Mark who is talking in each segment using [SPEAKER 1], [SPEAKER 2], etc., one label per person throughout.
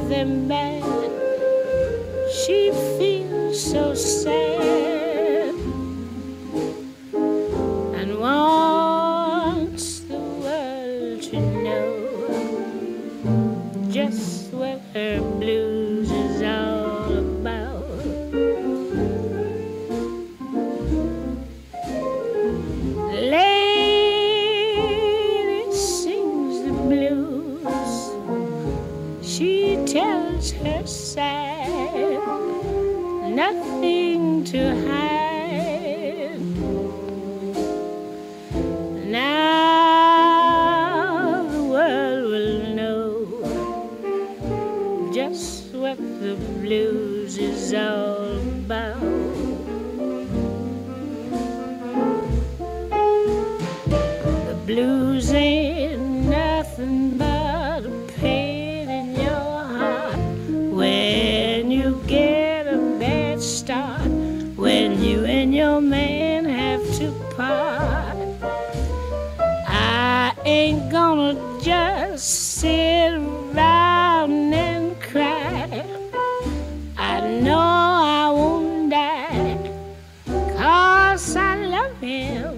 [SPEAKER 1] them bad. She feels so sad and wants the world to know just what her blues is all about. The lady sings the blues. She tells her sad, nothing to hide. Now the world will know just what the blues is all about. The blues ain't nothing but a pain in your heart when you get a bad start, when you and your man have to part. I ain't gonna just sit around and cry. I know I won't die, 'cause I love him.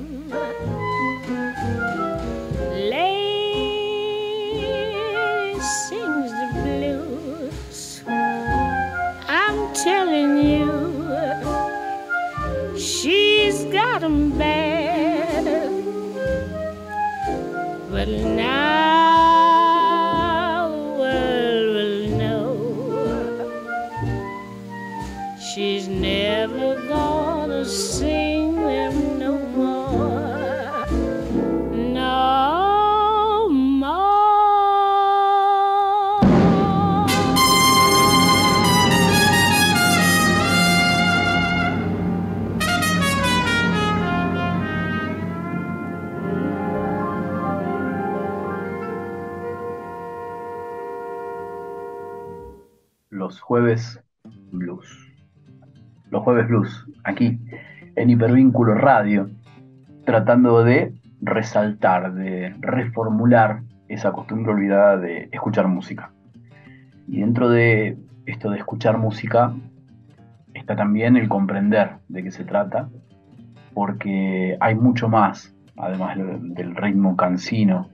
[SPEAKER 1] Lady sings the blues. I'm telling you, she's got 'em bad. But now the world will know she's never gonna sing them no more, no more.
[SPEAKER 2] Los jueves blues. Los jueves blues, aquí en Hipervínculo Radio, tratando de resaltar, de reformular esa costumbre olvidada de escuchar música. Y dentro de esto de escuchar música está también el comprender de qué se trata, porque hay mucho más, además del ritmo cansino,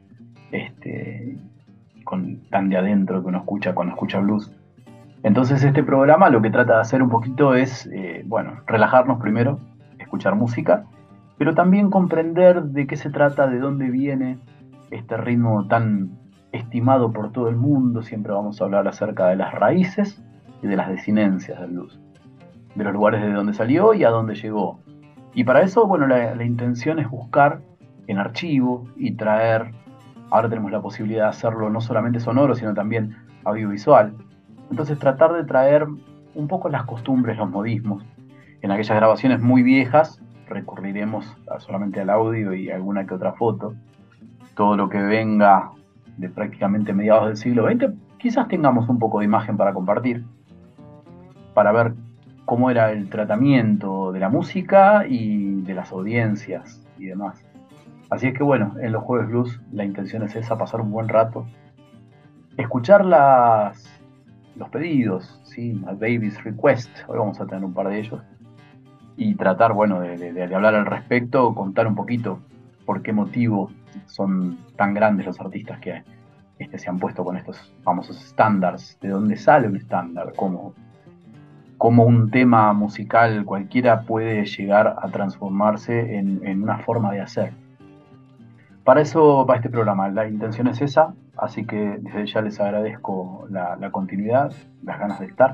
[SPEAKER 2] tan de adentro que uno escucha cuando escucha blues. Entonces este programa lo que trata de hacer un poquito es, relajarnos primero, escuchar música, pero también comprender de qué se trata, de dónde viene este ritmo tan estimado por todo el mundo. Siempre vamos a hablar acerca de las raíces y de las desinencias del blues, de los lugares de donde salió y a dónde llegó. Y para eso, la intención es buscar en archivo y traer, ahora tenemos la posibilidad de hacerlo no solamente sonoro, sino también audiovisual. Entonces tratar de traer un poco las costumbres, los modismos. En aquellas grabaciones muy viejas recurriremos solamente al audio y alguna que otra foto. Todo lo que venga de prácticamente mediados del siglo XX, quizás tengamos un poco de imagen para compartir, para ver cómo era el tratamiento de la música y de las audiencias y demás. Así es que en los Jueves Blues la intención es esa, pasar un buen rato, escuchar los pedidos, ¿sí? A Baby's Request, hoy vamos a tener un par de ellos, y tratar, de hablar al respecto, contar un poquito por qué motivo son tan grandes los artistas que se han puesto con estos famosos estándares, de dónde sale un estándar, cómo un tema musical cualquiera puede llegar a transformarse en una forma de hacer. Para eso va este programa, la intención es esa, así que desde ya les agradezco la continuidad, las ganas de estar.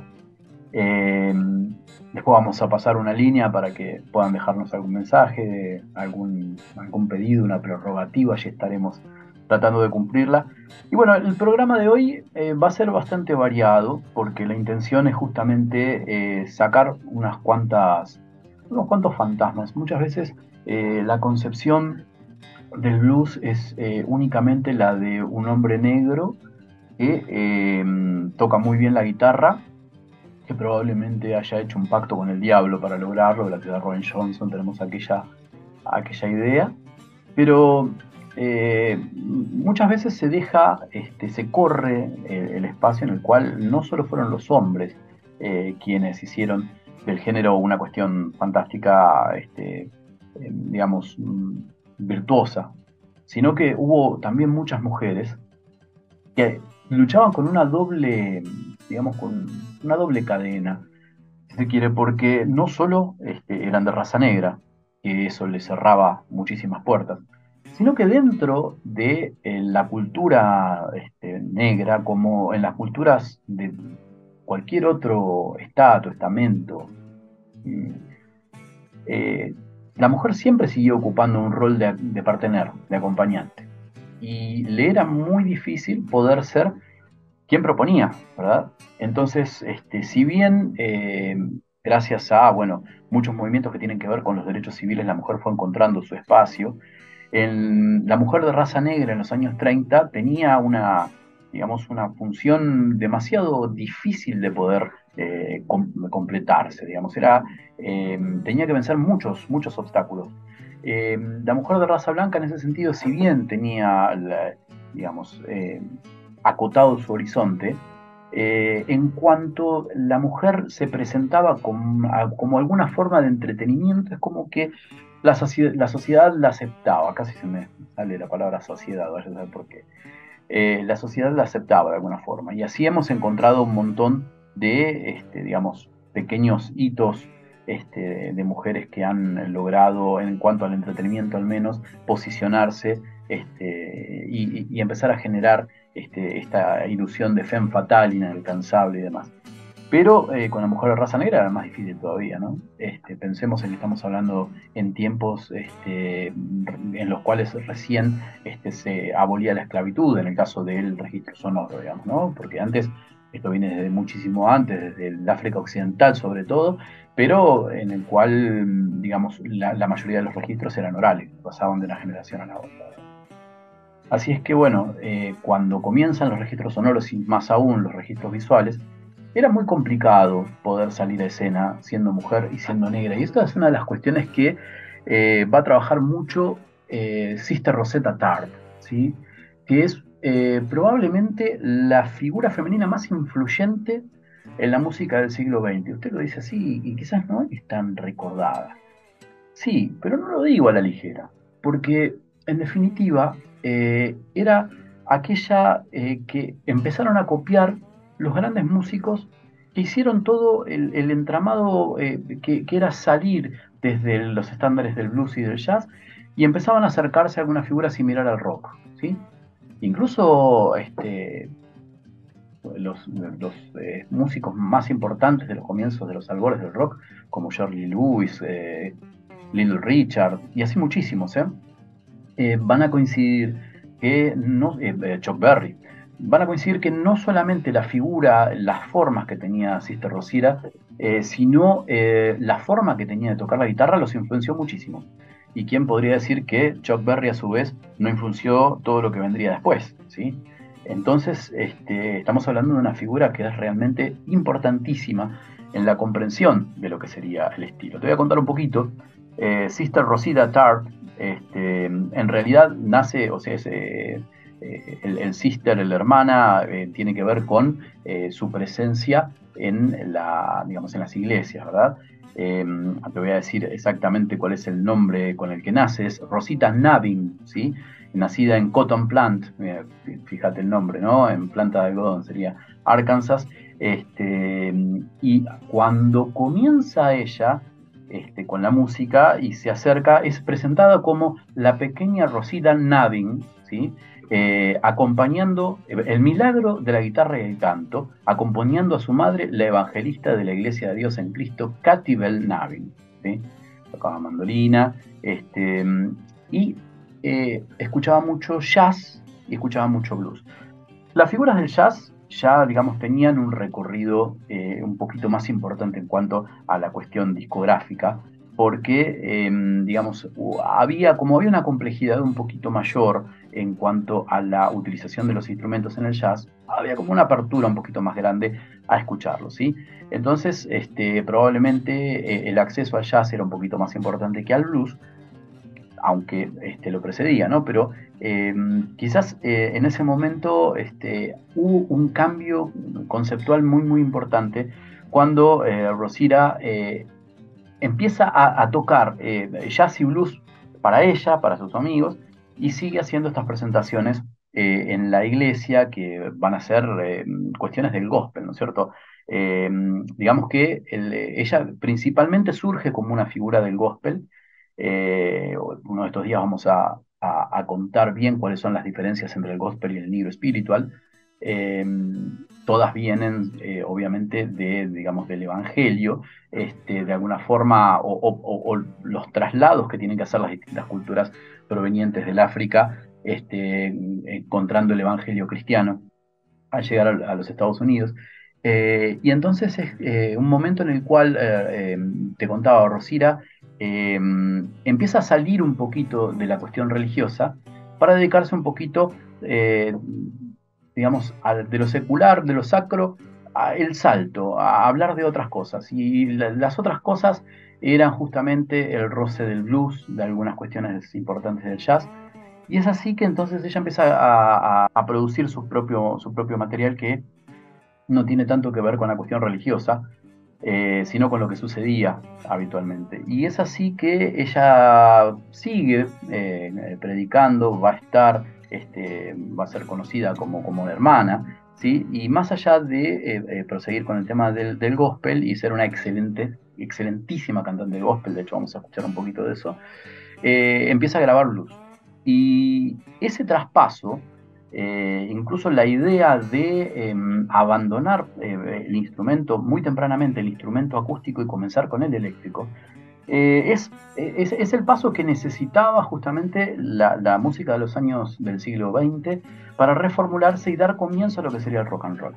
[SPEAKER 2] Después vamos a pasar una línea para que puedan dejarnos algún mensaje, algún pedido, una prerrogativa, y estaremos tratando de cumplirla. Y el programa de hoy va a ser bastante variado, porque la intención es justamente sacar unos cuantos fantasmas. Muchas veces la concepción del blues es únicamente la de un hombre negro que toca muy bien la guitarra, que probablemente haya hecho un pacto con el diablo para lograrlo. De la ciudad de Robin Johnson tenemos aquella idea, pero muchas veces se deja, se corre el espacio en el cual no solo fueron los hombres quienes hicieron del género una cuestión fantástica, digamos, virtuosa, sino que hubo también muchas mujeres que luchaban con una doble, digamos, con una doble cadena, si se quiere, porque no solo eran de raza negra, que eso les cerraba muchísimas puertas, sino que dentro de la cultura negra, como en las culturas de cualquier otro estado, estamento, mm, eh, la mujer siempre siguió ocupando un rol de partener, de acompañante. Y le era muy difícil poder ser quien proponía, ¿verdad? Entonces, si bien gracias a, bueno, muchos movimientos que tienen que ver con los derechos civiles, la mujer fue encontrando su espacio, la mujer de raza negra en los años 30 tenía una, digamos, una función demasiado difícil de poder completarse, digamos, tenía que vencer muchos obstáculos. La mujer de raza blanca en ese sentido, si bien tenía, digamos, acotado su horizonte, en cuanto la mujer se presentaba como alguna forma de entretenimiento, es como que la sociedad la aceptaba, casi se me sale la palabra sociedad, vaya a saber por qué. La sociedad la aceptaba de alguna forma, y así hemos encontrado un montón de, digamos, pequeños hitos de mujeres que han logrado, en cuanto al entretenimiento al menos, posicionarse y empezar a generar esta ilusión de femme fatale, inalcanzable y demás. Pero con la mujer de raza negra era más difícil todavía, ¿no? Pensemos en que estamos hablando en tiempos en los cuales recién se abolía la esclavitud, en el caso del registro sonoro, digamos, ¿no? Porque antes, esto viene desde muchísimo antes, desde el África Occidental sobre todo, pero en el cual, digamos, la mayoría de los registros eran orales, pasaban de una generación a la otra. Así es que, bueno, cuando comienzan los registros sonoros y más aún los registros visuales, era muy complicado poder salir a escena siendo mujer y siendo negra. Y esta es una de las cuestiones que va a trabajar mucho Sister Rosetta Tartt, ¿sí? Que es probablemente la figura femenina más influyente en la música del siglo XX. Usted lo dice así y quizás no es tan recordada. Sí, pero no lo digo a la ligera, porque en definitiva era aquella que empezaron a copiar los grandes músicos que hicieron todo el entramado que era salir desde los estándares del blues y del jazz y empezaban a acercarse a alguna figura similar al rock, ¿sí? Incluso los músicos más importantes de los comienzos de los albores del rock, como Jerry Lee Lewis, Little Richard, y así muchísimos, van a coincidir que no, Chuck Berry, van a coincidir que no solamente la figura, las formas que tenía Sister Rosita, sino la forma que tenía de tocar la guitarra los influenció muchísimo. ¿Y quién podría decir que Chuck Berry a su vez no influenció todo lo que vendría después? ¿Sí? Entonces, estamos hablando de una figura que es realmente importantísima en la comprensión de lo que sería el estilo. Te voy a contar un poquito. Sister Rosita Tartt, en realidad nace, o sea, el sister, la hermana, tiene que ver con su presencia digamos, en las iglesias, ¿verdad? Te voy a decir exactamente cuál es el nombre con el que nace, es Rosita Navin, ¿sí? Nacida en Cotton Plant, fíjate el nombre, ¿no? En planta de algodón sería Arkansas, y cuando comienza ella con la música y se acerca, es presentada como la pequeña Rosita Navin, ¿sí? Acompañando el milagro de la guitarra y el canto, acompañando a su madre, la evangelista de la Iglesia de Dios en Cristo, Katy Bell Navin, ¿sí? Tocaba mandolina, y escuchaba mucho jazz y escuchaba mucho blues. Las figuras del jazz ya, digamos, tenían un recorrido un poquito más importante en cuanto a la cuestión discográfica, porque, digamos, había una complejidad un poquito mayor en cuanto a la utilización de los instrumentos en el jazz, había como una apertura un poquito más grande a escucharlo, ¿sí? Entonces, probablemente el acceso al jazz era un poquito más importante que al blues, aunque lo precedía, ¿no? Pero quizás en ese momento hubo un cambio conceptual muy, muy importante cuando Rosita empieza a tocar jazz y blues para ella, para sus amigos, y sigue haciendo estas presentaciones en la iglesia que van a ser cuestiones del gospel, ¿no es cierto? Eh, digamos que ella principalmente surge como una figura del gospel. Uno de estos días vamos a contar bien cuáles son las diferencias entre el gospel y el negro espiritual. Eh, Todas vienen, obviamente, digamos, del evangelio, de alguna forma, o los traslados que tienen que hacer las distintas culturas provenientes del África, encontrando el evangelio cristiano al llegar a los Estados Unidos. Y entonces es un momento en el cual, te contaba Rosira, empieza a salir un poquito de la cuestión religiosa para dedicarse un poquito, digamos, de lo secular, de lo sacro, el salto, a hablar de otras cosas. Y las otras cosas eran justamente el roce del blues, de algunas cuestiones importantes del jazz. Y es así que entonces ella empieza a producir su propio material que no tiene tanto que ver con la cuestión religiosa, sino con lo que sucedía habitualmente. Y es así que ella sigue predicando, va a estar, va a ser conocida como hermana, ¿sí? Y más allá de proseguir con el tema del gospel y ser una excelentísima cantante de gospel, de hecho vamos a escuchar un poquito de eso, empieza a grabar blues. Y ese traspaso, incluso la idea de abandonar el instrumento muy tempranamente, el instrumento acústico, y comenzar con el eléctrico, es el paso que necesitaba justamente la música de los años del siglo XX para reformularse y dar comienzo a lo que sería el rock and roll.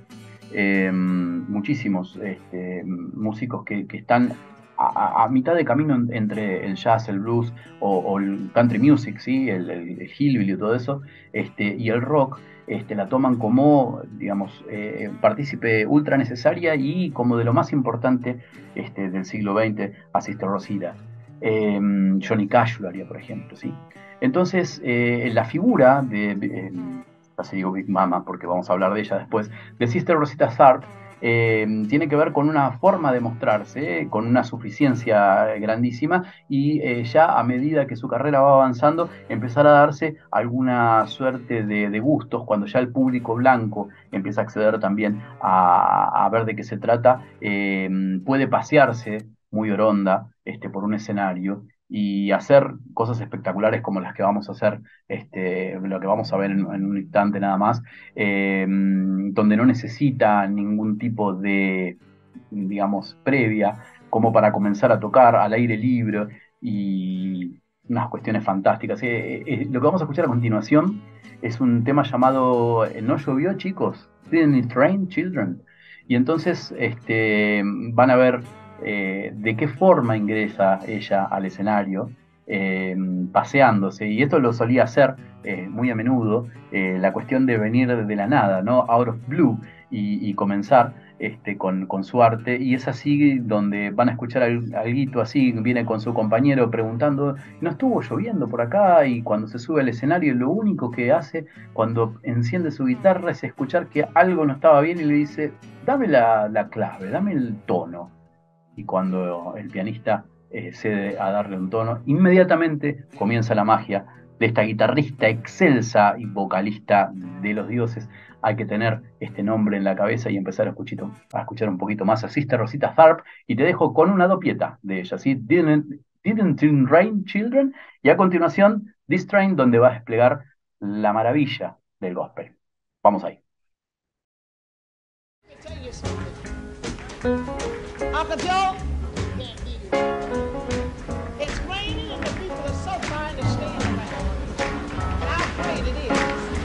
[SPEAKER 2] Muchísimos músicos que están a mitad de camino entre el jazz, el blues o el country music, ¿sí? el hillbilly y todo eso, y el rock, la toman como, digamos, partícipe ultra necesaria y como de lo más importante del siglo XX a Sister Rosita. Johnny Cash lo haría, por ejemplo, ¿sí? Entonces, la figura casi digo Big Mama porque vamos a hablar de ella después, de Sister Rosita Tharpe, tiene que ver con una forma de mostrarse, con una suficiencia grandísima, y ya a medida que su carrera va avanzando, empezar a darse alguna suerte de gustos, cuando ya el público blanco empieza a acceder también a ver de qué se trata, puede pasearse muy oronda por un escenario y hacer cosas espectaculares como las que vamos a hacer, lo que vamos a ver en un instante nada más, donde no necesita ningún tipo de, digamos, previa, como para comenzar a tocar al aire libre, y unas cuestiones fantásticas. Lo que vamos a escuchar a continuación es un tema llamado ¿No llovió, chicos? Didn't it rain, children? Y entonces van a ver de qué forma ingresa ella al escenario, paseándose, y esto lo solía hacer muy a menudo, la cuestión de venir de la nada, ¿no? Out of blue, y comenzar con su arte, y es así donde van a escuchar algo así, viene con su compañero preguntando, ¿no estuvo lloviendo por acá? Y cuando se sube al escenario, lo único que hace cuando enciende su guitarra es escuchar que algo no estaba bien, y le dice, dame la clave, dame el tono. Y cuando el pianista cede a darle un tono, inmediatamente comienza la magia de esta guitarrista excelsa y vocalista de los dioses. Hay que tener este nombre en la cabeza y empezar a escuchar un poquito más a Sister Rosita Tharpe, y te dejo con una dopieta de ella, ¿sí? Didn't it rain, children? Y a continuación, This Train, donde va a desplegar la maravilla del gospel. Vamos ahí.
[SPEAKER 3] Uncle Joe, it's raining and the people are so trying to stand around. And I'm afraid it is.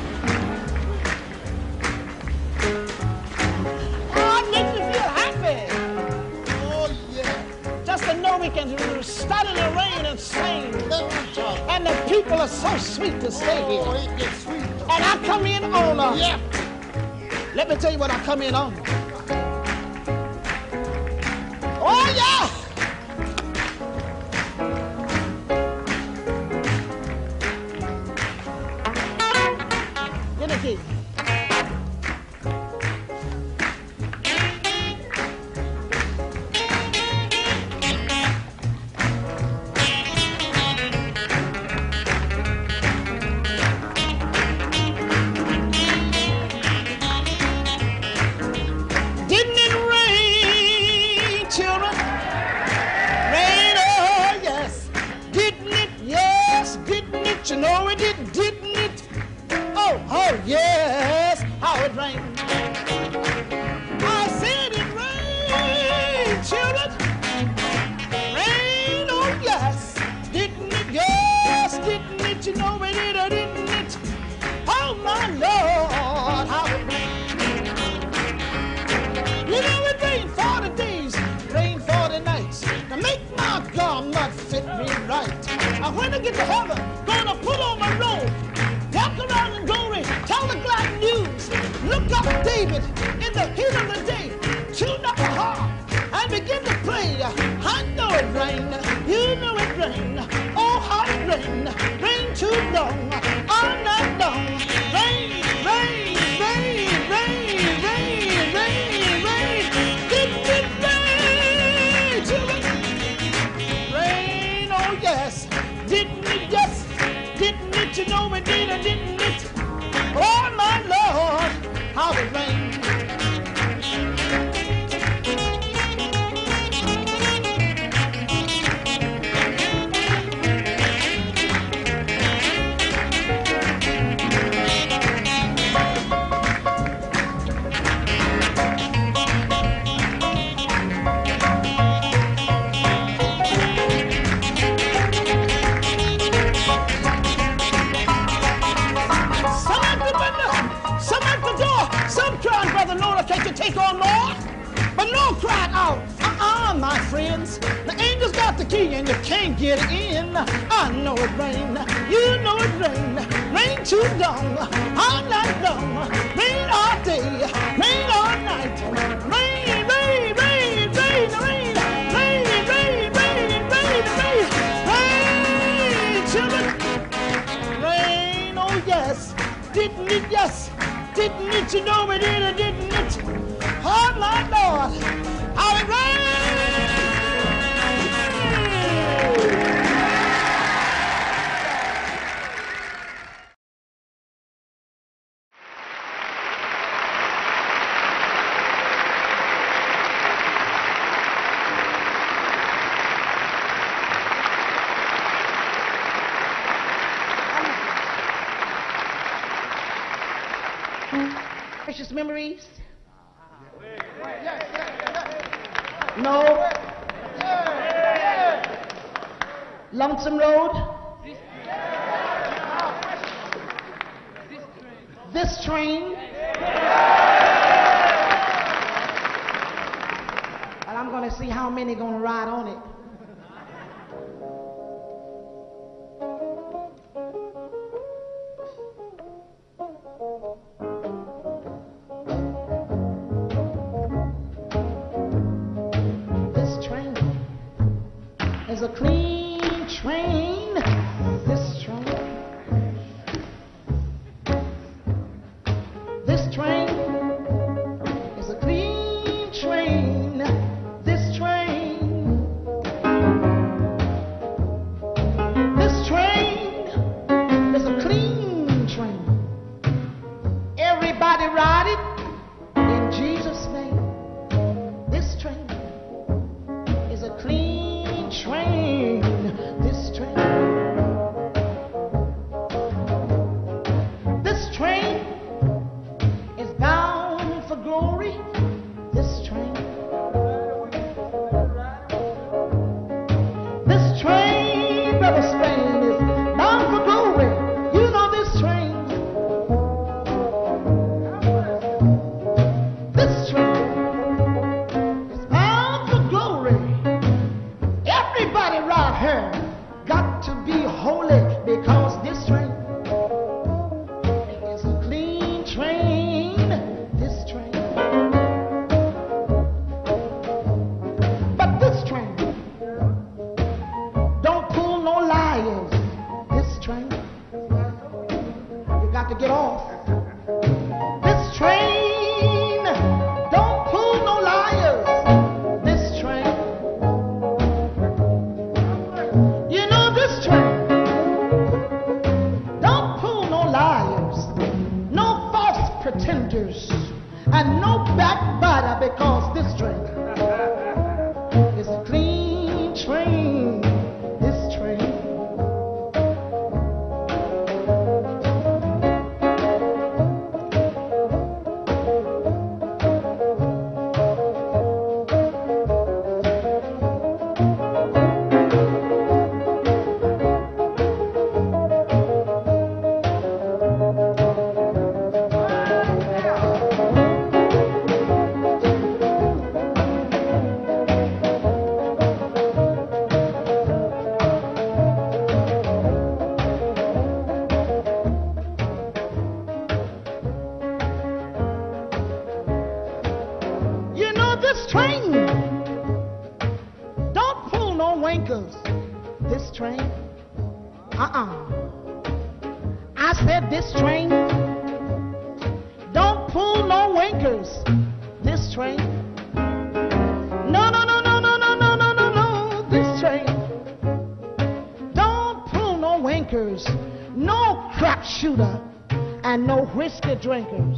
[SPEAKER 3] Oh, it makes me feel happy. Oh, yeah. Just to know we can stand in the rain and sing. And the people are so sweet to stay here. Oh, it gets sweet. And I come in on yeah. Let me tell you what I come in on. Oh, yeah! Don't you know it did, didn't it? Oh, oh yes, how it rained. I said it rained, children. Rain, oh yes, didn't it? Yes, didn't it? You know it did or didn't it? Oh my Lord, how it rained. You know it rained 40 days, rained 40 nights. To make my garment fit me right. And when I get to heaven, gonna put on my robe, walk around in glory, tell the glad news. Look up David in the heat of the day, tune up the harp and begin to play. I know it rained, you know it rained. Oh, how it rained, rain too long, all night long. Rain, rain, rain, rain, rain, rain, rain. Didn't it rain, children? Rain, oh yes. Didn't it, yes, didn't it, you know it did or didn't it? Oh my Lord, how it rained. Can't you take on more? But no cried out, my friends. The angels got the key and you can't get in. I know it rained, you know it rained. Rain too long, all night long. Rain all day, rain all night. Rain, rain, rain, rain, rain. Rain, rain, rain, rain, rain. Rain, children. Rain, oh yes. Didn't it, yes. Didn't it, you know it did or didn't it? Oh my Lord, how it rained! Precious memories? No. Lonesome Road? This train? And I'm going to see how many going to ride on it. A clean train, this train. This train is a clean train, this train. This train is a clean train. Everybody ride it in Jesus' name. This train is a clean train, this train. This train is bound for glory, this train. This train, Brother Spain, is bound for glory. You know this train. This train is bound for glory. Everybody right here got to be holy because this train is a clean train, this train. But this train don't pull no liars, this train. You got to get off. This train don't pull no liars, this train. You know this train don't pull no liars, no false pretenders, and no backbiter because this train is a clean train, this train. I said this train don't pull no winkers. This train. No, no, no, no, no, no, no, no, no, no. This train don't pull no winkers. No crap shooter and no whiskey drinkers.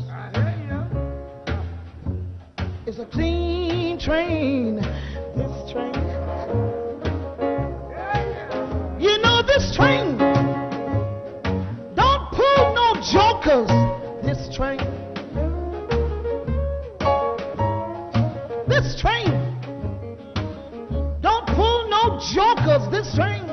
[SPEAKER 3] It's a clean train. This train. You know this train don't pull no jokers. This train. This train don't pull no jokers. This train.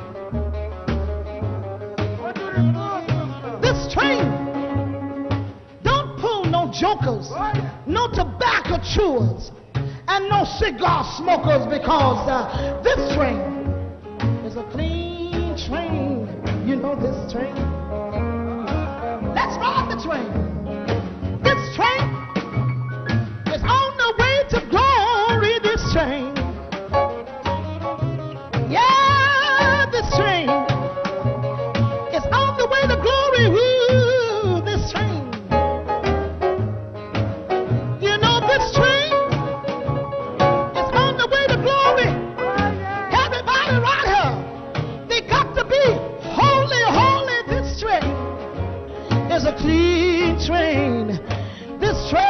[SPEAKER 3] This train don't pull no jokers, no tobacco chewers, and no cigar smokers, because this train is a clean train. You know this train. Let's ride the train. This train is on the way to glory. This train. Yeah, this train is on the way to glory. Woo, this train. You know this train is on the way to glory. Everybody right here, they got to be holy, holy. This train is a clean train. This train.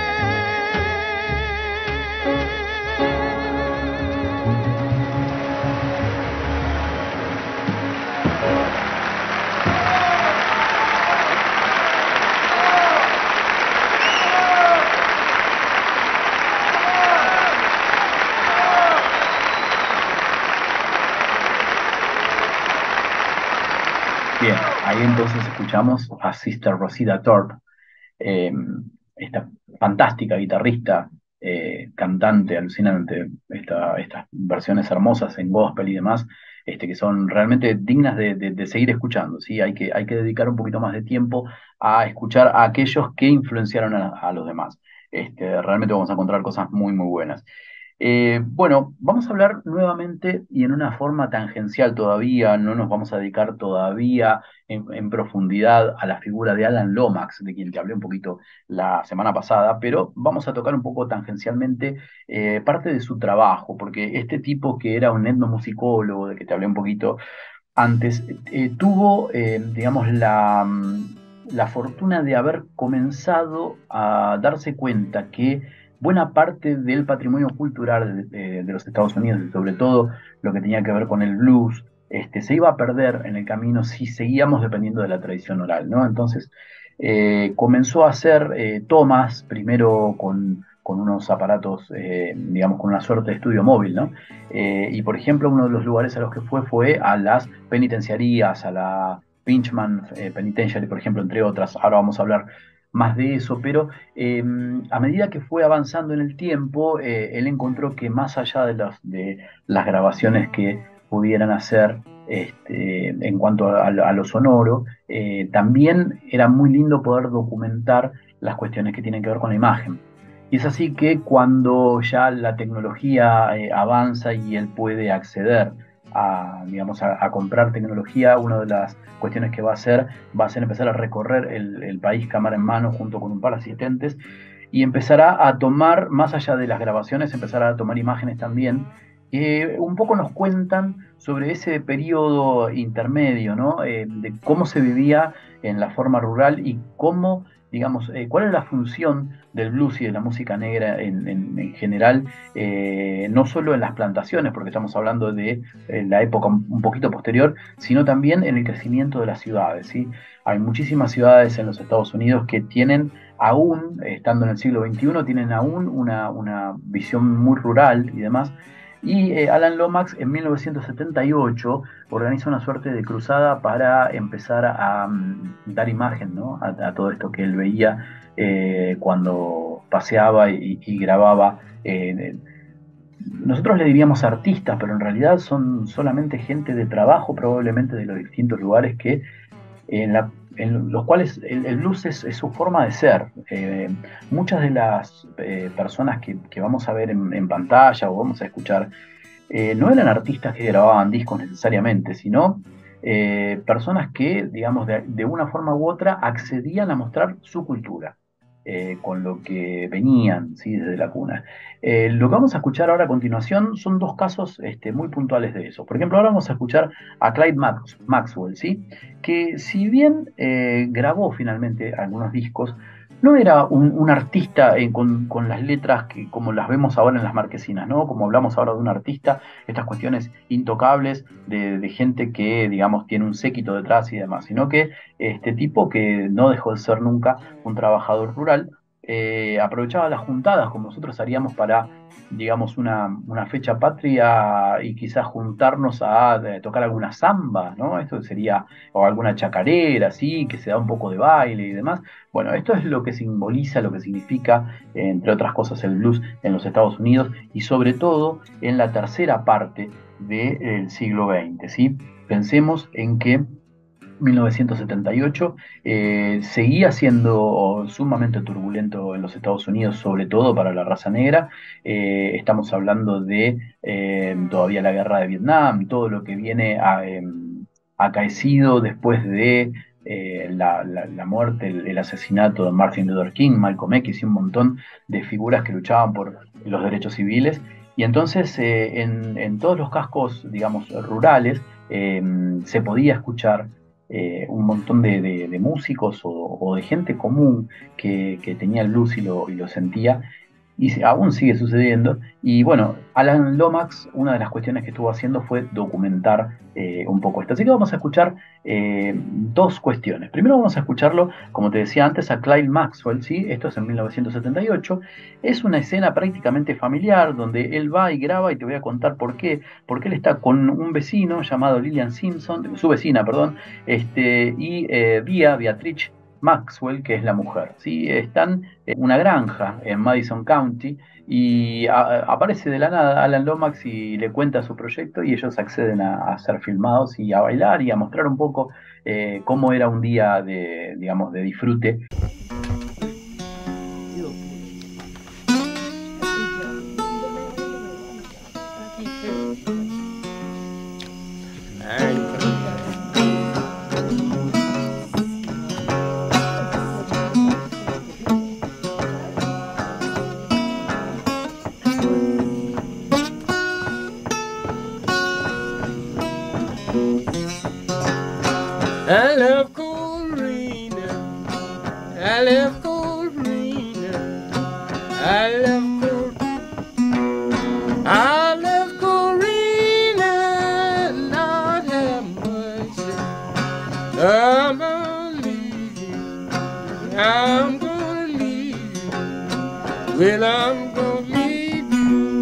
[SPEAKER 2] Bien, ahí entonces escuchamos a Sister Rosita Thorpe, esta fantástica guitarrista, cantante, alucinante, estas versiones hermosas en gospel y demás, que son realmente dignas de seguir escuchando, ¿sí? Hay que dedicar un poquito más de tiempo a escuchar a aquellos que influenciaron a los demás. Realmente vamos a encontrar cosas muy, muy buenas. Bueno, vamos a hablar nuevamente y en una forma tangencial todavía, no nos vamos a dedicar todavía en profundidad a la figura de Alan Lomax, de quien te hablé un poquito la semana pasada, pero vamos a tocar un poco tangencialmente parte de su trabajo, porque este tipo que era un etnomusicólogo, de que te hablé un poquito antes, tuvo, digamos, la fortuna de haber comenzado a darse cuenta que buena parte del patrimonio cultural de los Estados Unidos, y sobre todo lo que tenía que ver con el blues, se iba a perder en el camino si seguíamos dependiendo de la tradición oral, ¿no? Entonces comenzó a hacer tomas, primero con unos aparatos, digamos, con una suerte de estudio móvil, ¿no? Y por ejemplo, uno de los lugares a los que fue a las penitenciarías, a la Pinchman Penitentiary, por ejemplo, entre otras. Ahora vamos a hablar más de eso, pero a medida que fue avanzando en el tiempo, él encontró que más allá de las grabaciones que pudieran hacer en cuanto a lo sonoro, también era muy lindo poder documentar las cuestiones que tienen que ver con la imagen. Y es así que cuando ya la tecnología avanza y él puede acceder a comprar tecnología, una de las cuestiones que va a hacer empezar a recorrer el país cámara en mano junto con un par de asistentes y empezará a tomar, más allá de las grabaciones, empezará a tomar imágenes también. Un poco nos cuentan sobre ese periodo intermedio, ¿no? De cómo se vivía en la forma rural y cómo, digamos, cuál es la función del blues y de la música negra en general, no solo en las plantaciones, porque estamos hablando de la época un poquito posterior, sino también en el crecimiento de las ciudades, ¿sí? Hay muchísimas ciudades en los Estados Unidos que tienen aún, estando en el siglo XXI, tienen aún una visión muy rural y demás. Y Alan Lomax en 1978 organiza una suerte de cruzada para empezar a dar imagen, ¿no? a todo esto que él veía cuando paseaba y grababa. Nosotros le diríamos artistas, pero en realidad son solamente gente de trabajo, probablemente de los distintos lugares en los cuales el blues es su forma de ser. Muchas de las personas que vamos a ver en pantalla o vamos a escuchar no eran artistas que grababan discos necesariamente, sino personas que, digamos, de una forma u otra accedían a mostrar su cultura, con lo que venían, ¿sí? Desde la cuna. Lo que vamos a escuchar ahora a continuación son dos casos muy puntuales de eso. Por ejemplo, ahora vamos a escuchar a Clyde Maxwell, ¿sí? Que si bien grabó finalmente algunos discos, no era un artista con las letras que, como las vemos ahora en las marquesinas, ¿no? Como hablamos ahora de un artista, estas cuestiones intocables de gente que, digamos, tiene un séquito detrás y demás, sino que este tipo, que no dejó de ser nunca un trabajador rural, aprovechaba las juntadas como nosotros haríamos para, digamos, una fecha patria y quizás juntarnos a tocar alguna samba, ¿no? Esto sería, o alguna chacarera, así, que se da un poco de baile y demás. Bueno, esto es lo que simboliza, lo que significa, entre otras cosas, el blues en los Estados Unidos y sobre todo en la tercera parte del siglo XX, ¿sí? Pensemos en que 1978 seguía siendo sumamente turbulento en los Estados Unidos, sobre todo para la raza negra. Estamos hablando de todavía la guerra de Vietnam, todo lo que viene acaecido después de la muerte, el asesinato de Martin Luther King, Malcolm X y un montón de figuras que luchaban por los derechos civiles. Y entonces en todos los cascos, digamos, rurales, se podía escuchar un montón de músicos o de gente común que tenía el blues y lo sentía, y aún sigue sucediendo. Y bueno, Alan Lomax, una de las cuestiones que estuvo haciendo fue documentar un poco esto. Así que vamos a escuchar dos cuestiones. Primero vamos a escucharlo, como te decía antes, a Clyde Maxwell, ¿sí? Esto es en 1978. Es una escena prácticamente familiar donde él va y graba, y te voy a contar por qué. Porque él está con un vecino llamado Lillian Simpson, su vecina, perdón, y Beatrice Maxwell, que es la mujer, ¿sí? Están en una granja en Madison County y aparece de la nada Alan Lomax y le cuenta su proyecto, y ellos acceden a ser filmados y a bailar y a mostrar un poco cómo era un día de, digamos, de disfrute.
[SPEAKER 4] I love Corina, I love Corina, I love Corina, Lord have mercy. I'm gonna leave you, I'm gonna leave you, well I'm gonna leave you,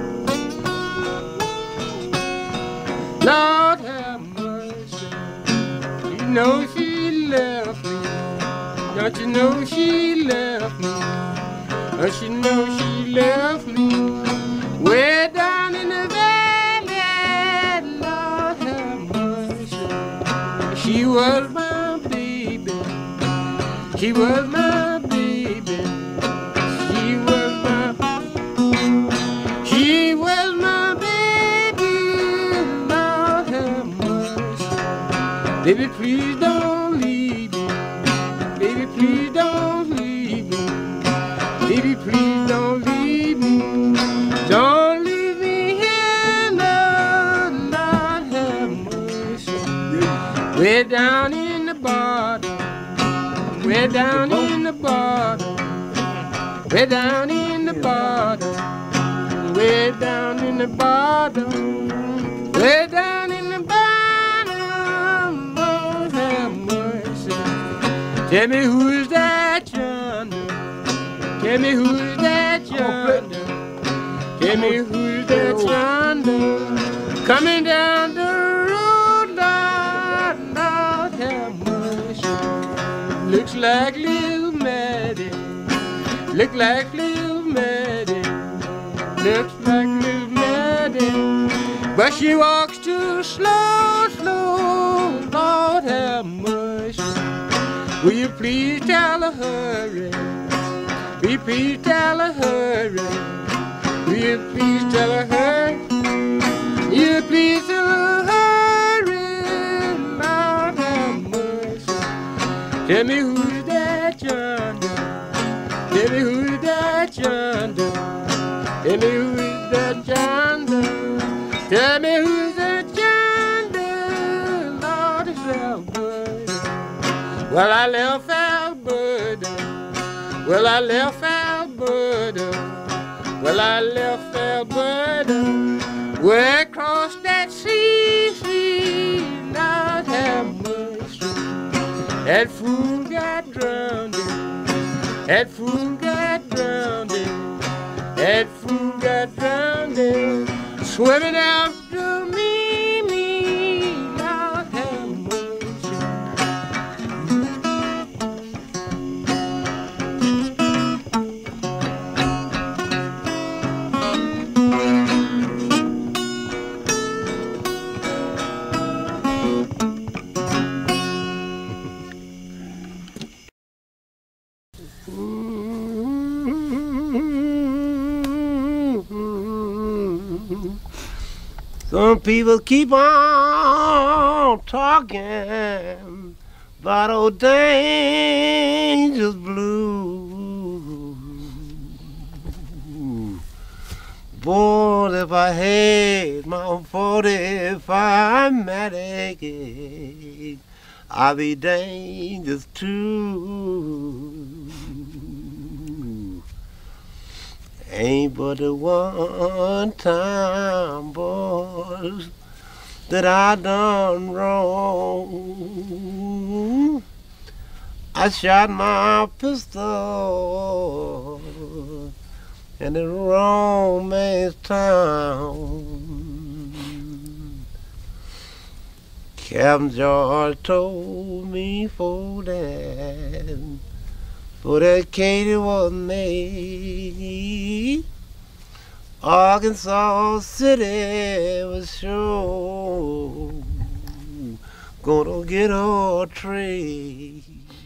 [SPEAKER 4] Lord have mercy. You know she left me, don't you know she left me, don't you know she left me, way down in the valley, Lord have mercy. She was my baby, she was my baby, she was my baby, Lord have mercy. Baby, please don't leave me, baby, please don't leave me, baby, please don't leave me, don't leave me here, Lord, Lord have mercy. Way down in the bottom, way down in the bottom, way down in the bottom, way down in the bottom, way down in the bottom, Lord have mercy. Tell me who's that yonder, tell me who's that yonder, tell me who's that yonder, coming down the road, Lord, Lord have mercy. Looks like little Maddie, look like little Maddie, looks like little Maddie, but she walks too slow, slow, Lord have mercy. Will you please tell her hurry, will you please tell her hurry, will you please tell her hurry, will you please tell her hurry, Tell me who's that yonder? Tell me who's that yonder? Tell me who's that yonder? Tell me who's that yonder? Lord, it's Albert. Well, I left Albert. Well, I left Albert. Well, I left Albert. Way across that sea, Lord have mercy. That fool got drowned. That fool got drowned. That fool got drowned. Swimming after me, Lord have mercy. Some people keep on talking about old dangerous blue. Boy, if I had my 45 Matic, I'd be dangerous too. Ain't but the one time, boys, that I done wrong. I shot my pistol in the wrong man's town. Captain George told me for that Katie was made. Arkansas City was sure gonna get a trade.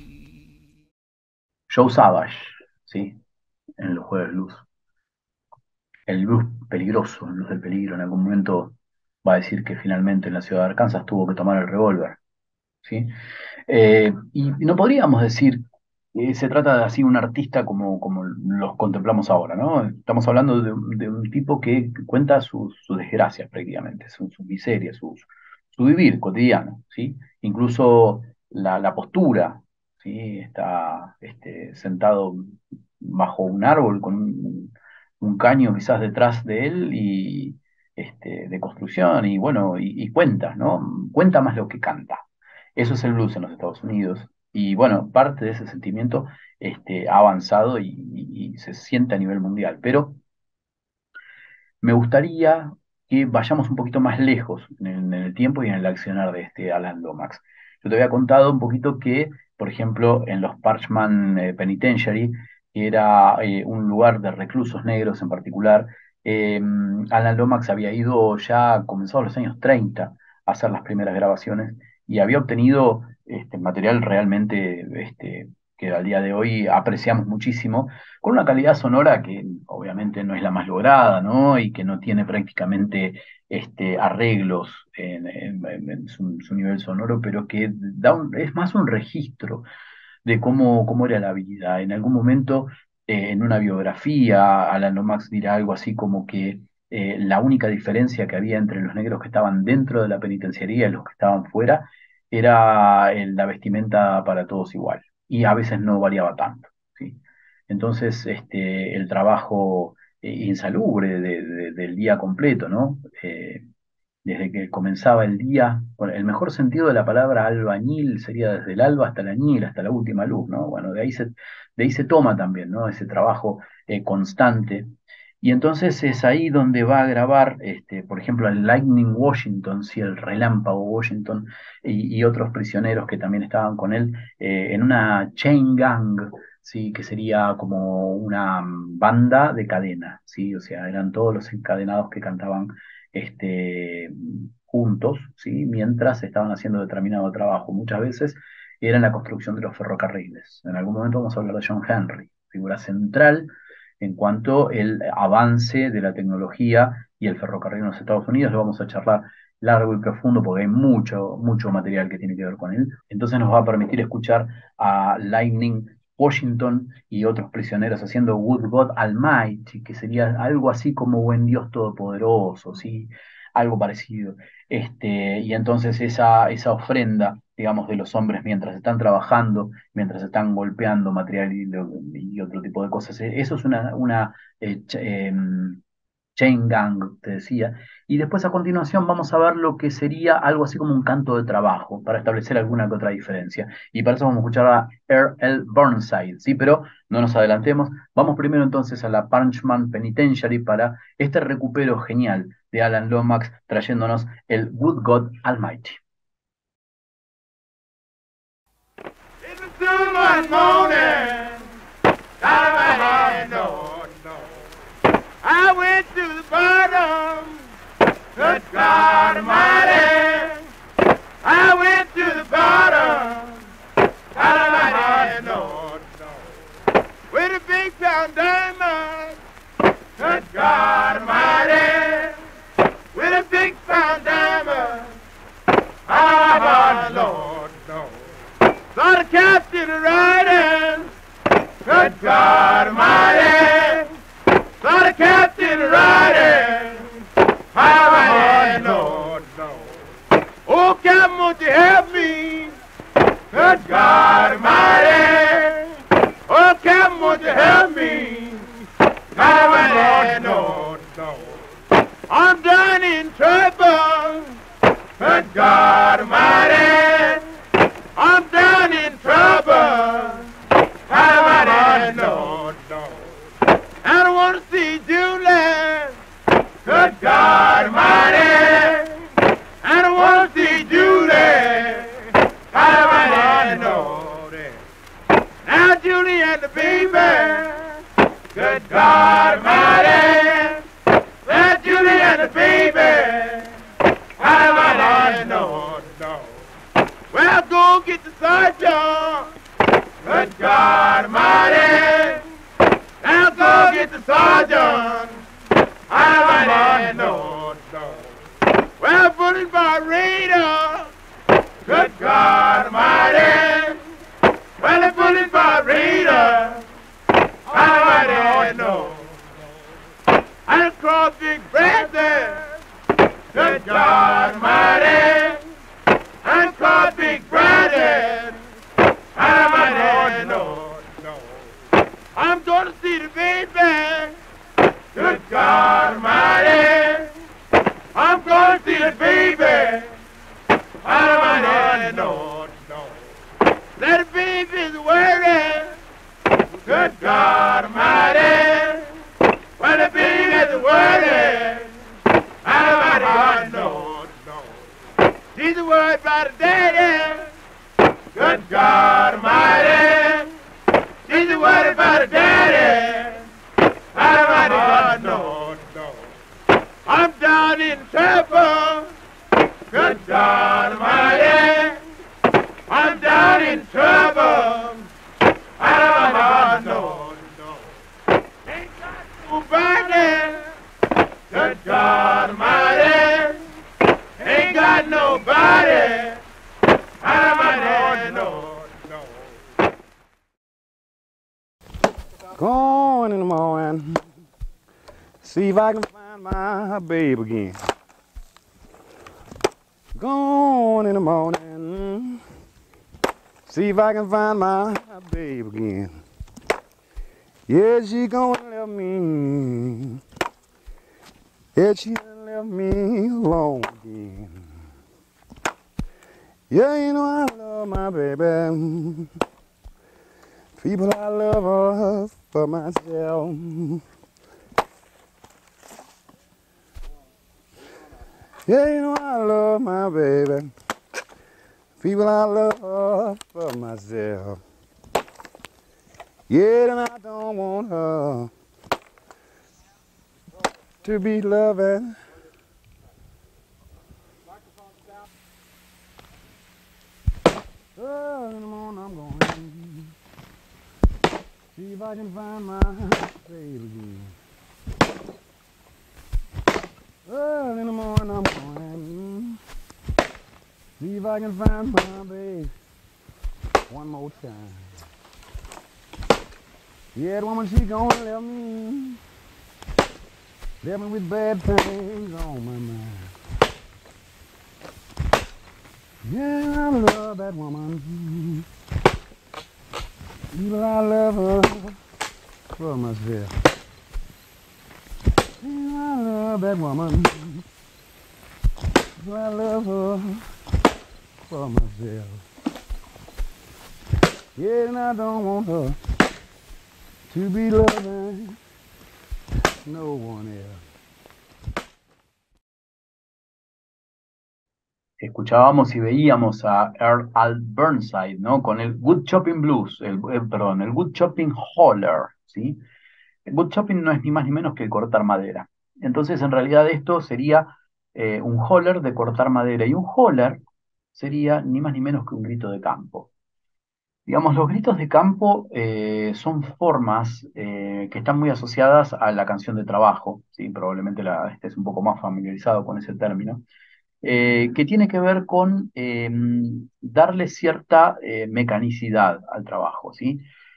[SPEAKER 2] Joe Savage, ¿sí? En los Jueves Blues. El blues peligroso, el blues del peligro. En algún momento va a decir que finalmente en la ciudad de Arkansas tuvo que tomar el revólver, ¿sí? Y no podríamos decir que se trata de así un artista como los contemplamos ahora, ¿no? Estamos hablando de un tipo que cuenta sus desgracias prácticamente, sus miserias, su vivir cotidiano, ¿sí? Incluso la postura, ¿sí? Está sentado bajo un árbol con un caño quizás detrás de él y de construcción y bueno, y cuenta, ¿no? Cuenta más lo que canta. Eso es el blues en los Estados Unidos. Y bueno, parte de ese sentimiento ha avanzado y se siente a nivel mundial. Pero me gustaría que vayamos un poquito más lejos en el tiempo y en el accionar de este Alan Lomax. Yo te había contado un poquito que, por ejemplo, en los Parchman Penitentiary, que era un lugar de reclusos negros en particular, Alan Lomax había ido ya comenzados los años 30 a hacer las primeras grabaciones y había obtenido material realmente que al día de hoy apreciamos muchísimo, con una calidad sonora que obviamente no es la más lograda, ¿no? Y que no tiene prácticamente arreglos en su nivel sonoro, pero que es más un registro de cómo era la vida. En algún momento, en una biografía, Alan Lomax dirá algo así como que la única diferencia que había entre los negros que estaban dentro de la penitenciaría y los que estaban fuera era la vestimenta para todos igual, y a veces no variaba tanto, ¿sí? Entonces, el trabajo insalubre del día completo, ¿no? Desde que comenzaba el día, bueno, el mejor sentido de la palabra albañil sería desde el alba hasta el añil, hasta la última luz, ¿no? Bueno, de ahí se toma también, ¿no? Ese trabajo constante. Y entonces es ahí donde va a grabar, por ejemplo, el Lightning Washington, sí, el Relámpago Washington, y otros prisioneros que también estaban con él, en una chain gang, sí, que sería como una banda de cadena, sí, o sea, eran todos los encadenados que cantaban juntos, ¿sí? Mientras estaban haciendo determinado trabajo. Muchas veces era en la construcción de los ferrocarriles. En algún momento vamos a hablar de John Henry, figura central en cuanto al avance de la tecnología y el ferrocarril en los Estados Unidos. Lo vamos a charlar largo y profundo porque hay mucho, mucho material que tiene que ver con él. Entonces nos va a permitir escuchar a Lightning Washington y otros prisioneros haciendo Good God Almighty, que sería algo así como Buen Dios Todopoderoso, ¿sí? Algo parecido. Y entonces esa ofrenda, digamos, de los hombres mientras están trabajando, mientras están golpeando material y otro tipo de cosas, eso es una chain gang, te decía. Y después a continuación vamos a ver lo que sería algo así como un canto de trabajo, para establecer alguna que otra diferencia. Y para eso vamos a escuchar a R. L. Burnside, ¿sí? Pero no nos adelantemos. Vamos primero entonces a la Punchman Penitentiary para este recupero genial de Alan Lomax, trayéndonos el Good God Almighty.
[SPEAKER 4] I went to the bottom, good God Almighty. I went to the bottom, God Almighty, no, no. With a big pound diamond, good God Almighty. With a big pound diamond, God, Lord, no. Saw the captain riding, good God Almighty. Saw the captain riding, highway, no, no. Oh, Captain, won't you help me? Good God Almighty. Oh, Captain, won't you help me? Highway, no, no. I'm down in trouble. Good God Almighty. I'm down in trouble. Highway, no, no. I don't want to see Julie. Good God Almighty. I don't want to see Julie. I know that. Now Julie and the baby. Good God Almighty. Now Julie and the baby. I know, no. Well, go get the sergeant. Good God Almighty. Now go get the sergeant. I know, no. Well, bullet by radar. Good God Almighty. Well, the bullet by radar. I know. I crossed Big Bradley. Good God Almighty. I crossed Big Bradley. I know, no. I'm gonna see the baby. Good God Almighty. I'm gonna see the baby. Almighty, no, no. Let the baby's worry. Good God Almighty. When the baby's worry. Almighty, no, no. She's worried about the daddy. Good God Almighty. She's worried about the daddy. Almighty, no, no. I'm down in trouble. Good God Almighty. I'm down in trouble. Almighty, no, no. Ain't got nobody. Good God Almighty. Ain't got nobody. Almighty, no, no. Going in the morning, see if I can find my babe again. Going in the morning, see if I can find my babe again. Yeah, she gonna left me. Yeah, she done left me alone again. Yeah, you know I love my baby. People, I love her for myself. Yeah, you know I love my baby. People, I love her for myself. Yeah, and I don't want her to be loving. Oh, in the morning I'm going. See if I can find my baby again. Early in the morning I'm going. See if I can find my babe one more time. Yeah, the woman, she gonna left me with bad things on my mind. Yeah, I love that woman. Even I love her for myself. Yeah, I love that woman. I love her for myself. Yeah, and I don't want her to be loving no one else.
[SPEAKER 2] Escuchábamos y veíamos a Earl Al Burnside, ¿no? Con el Wood Chopping Blues, el Wood Chopping Holler, ¿sí? El wood chopping no es ni más ni menos que el cortar madera. Entonces, en realidad, esto sería un holler de cortar madera. Y un holler sería ni más ni menos que un grito de campo. Digamos, los gritos de campo son formas que están muy asociadas a la canción de trabajo, ¿sí? Probablemente estés un poco más familiarizado con ese término, que tiene que ver con darle cierta mecanicidad al trabajo, ¿sí?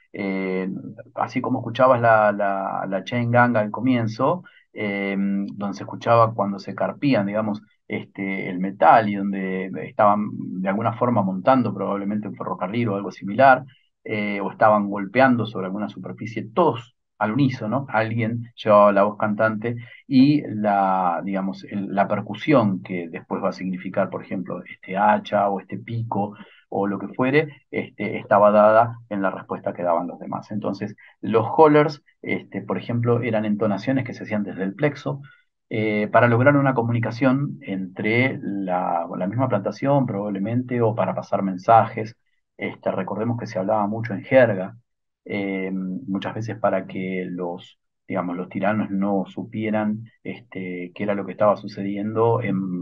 [SPEAKER 2] Así como escuchabas la chain gang al comienzo, donde se escuchaba cuando se carpían, digamos, el metal y donde estaban de alguna forma montando probablemente un ferrocarril o algo similar, o estaban golpeando sobre alguna superficie, todos al unísono, alguien llevaba la voz cantante y digamos, la percusión que después va a significar, por ejemplo, este hacha o este pico o lo que fuere, estaba dada en la respuesta que daban los demás. Entonces, los hollers, por ejemplo, eran entonaciones que se hacían desde el plexo, para lograr una comunicación entre la misma plantación, probablemente, o para pasar mensajes. Recordemos que se hablaba mucho en jerga, muchas veces para que digamos, los tiranos no supieran qué era lo que estaba sucediendo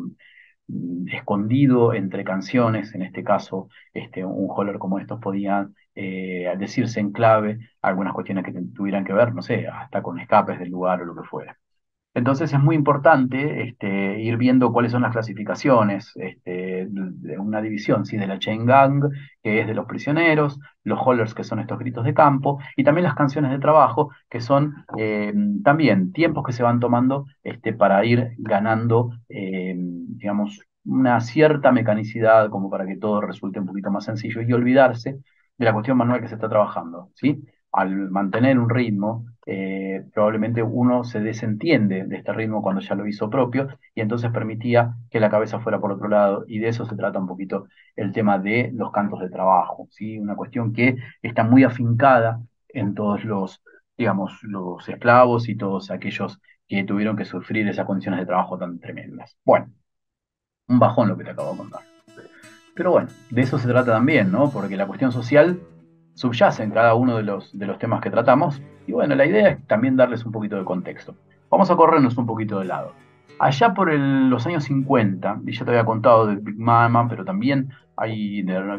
[SPEAKER 2] escondido entre canciones. En este caso, un holler como estos podía decirse en clave algunas cuestiones que tuvieran que ver, no sé, hasta con escapes del lugar o lo que fuera. Entonces es muy importante ir viendo cuáles son las clasificaciones, de una división, ¿sí? De la chain gang, que es de los prisioneros, los hollers, que son estos gritos de campo, y también las canciones de trabajo, que son también tiempos que se van tomando para ir ganando, digamos, una cierta mecanicidad como para que todo resulte un poquito más sencillo y olvidarse de la cuestión manual que se está trabajando, ¿sí? Al mantener un ritmo, probablemente uno se desentiende de este ritmo cuando ya lo hizo propio y entonces permitía que la cabeza fuera por otro lado, y de eso se trata un poquito el tema de los cantos de trabajo, ¿sí? Una cuestión que está muy afincada en todos digamos, los esclavos y todos aquellos que tuvieron que sufrir esas condiciones de trabajo tan tremendas. Bueno, un bajón lo que te acabo de contar. Pero bueno, de eso se trata también, ¿no? Porque la cuestión social subyace en cada uno de los temas que tratamos. Y bueno, la idea es también darles un poquito de contexto. Vamos a corrernos un poquito de lado. Allá por los años 50, y ya te había contado de Big Mama, pero también hay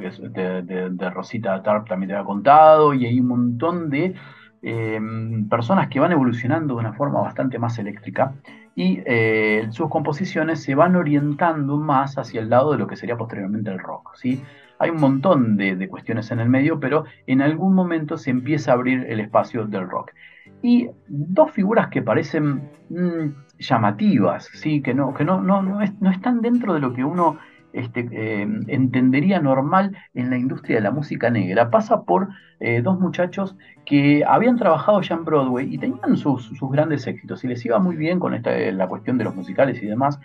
[SPEAKER 2] de Rosita Tarp, también te había contado, y hay un montón de personas que van evolucionando de una forma bastante más eléctrica, y sus composiciones se van orientando más hacia el lado de lo que sería posteriormente el rock, ¿sí? Hay un montón de cuestiones en el medio, pero en algún momento se empieza a abrir el espacio del rock. Y dos figuras que parecen llamativas, ¿sí? Que no están dentro de lo que uno entendería normal en la industria de la música negra. Pasa por dos muchachos que habían trabajado ya en Broadway y tenían sus grandes éxitos y les iba muy bien con la cuestión de los musicales y demás.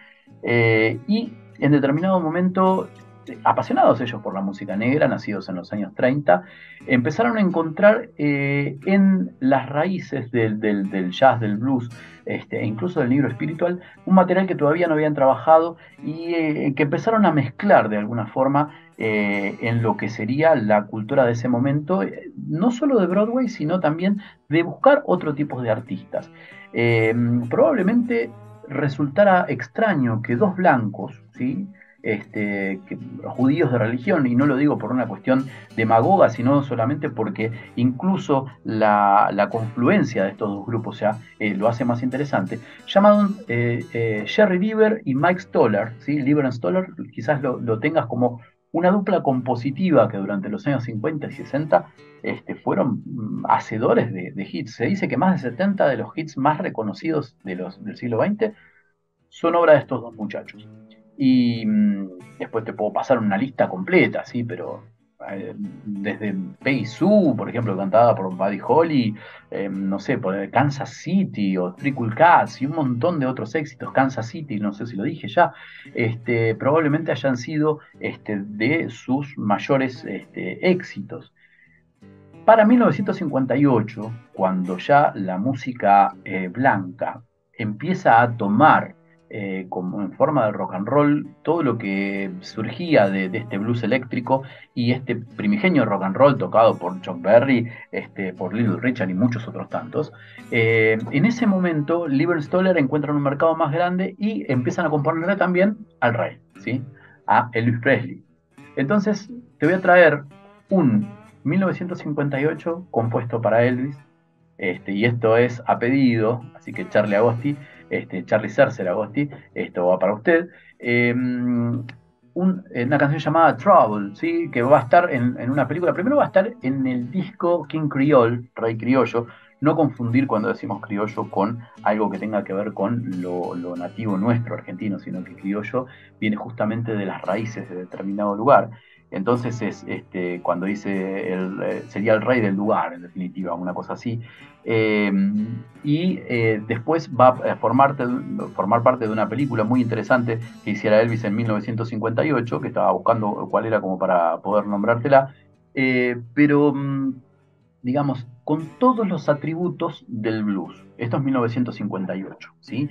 [SPEAKER 2] Y en determinado momento, apasionados ellos por la música negra, nacidos en los años 30, empezaron a encontrar en las raíces del jazz, del blues, e incluso del libro espiritual, un material que todavía no habían trabajado y que empezaron a mezclar de alguna forma en lo que sería la cultura de ese momento, no solo de Broadway, sino también de buscar otro tipo de artistas. Probablemente resultara extraño que dos blancos, ¿sí?, judíos de religión, y no lo digo por una cuestión demagoga, sino solamente porque incluso la confluencia de estos dos grupos ya lo hace más interesante, llamados Jerry Lieber y Mike Stoller, ¿sí? Lieber y Stoller quizás lo tengas como una dupla compositiva que durante los años 50 y 60 fueron hacedores de hits. Se dice que más de 70 de los hits más reconocidos del siglo XX son obra de estos dos muchachos. Y después te puedo pasar una lista completa, ¿sí? Pero desde Peggy Sue, por ejemplo, cantada por Buddy Holly, no sé, por Kansas City o Three Cool Cats y un montón de otros éxitos. Kansas City, no sé si lo dije ya, probablemente hayan sido de sus mayores éxitos. Para 1958, cuando ya la música blanca empieza a tomar como en forma de rock and roll todo lo que surgía de este blues eléctrico y este primigenio rock and roll tocado por Chuck Berry, por Little Richard y muchos otros tantos, en ese momento Lieber y Stoller encuentran un mercado más grande y empiezan a componerle también al rey, ¿sí? A Elvis Presley. Entonces te voy a traer un 1958 compuesto para Elvis, y esto es a pedido, así que Charlie Agosti, Charlie Cercer Agosti, esto va para usted. Una canción llamada Trouble, ¿sí? Que va a estar en una película. Primero va a estar en el disco King Creole, Rey Criollo. No confundir cuando decimos criollo con algo que tenga que ver con lo nativo nuestro argentino, sino que criollo viene justamente de las raíces de determinado lugar. Entonces es cuando dice sería el rey del lugar, en definitiva, una cosa así. Después va a formar parte de una película muy interesante que hiciera Elvis en 1958, que estaba buscando cuál era como para poder nombrártela, pero digamos, con todos los atributos del blues. Esto es 1958, ¿sí?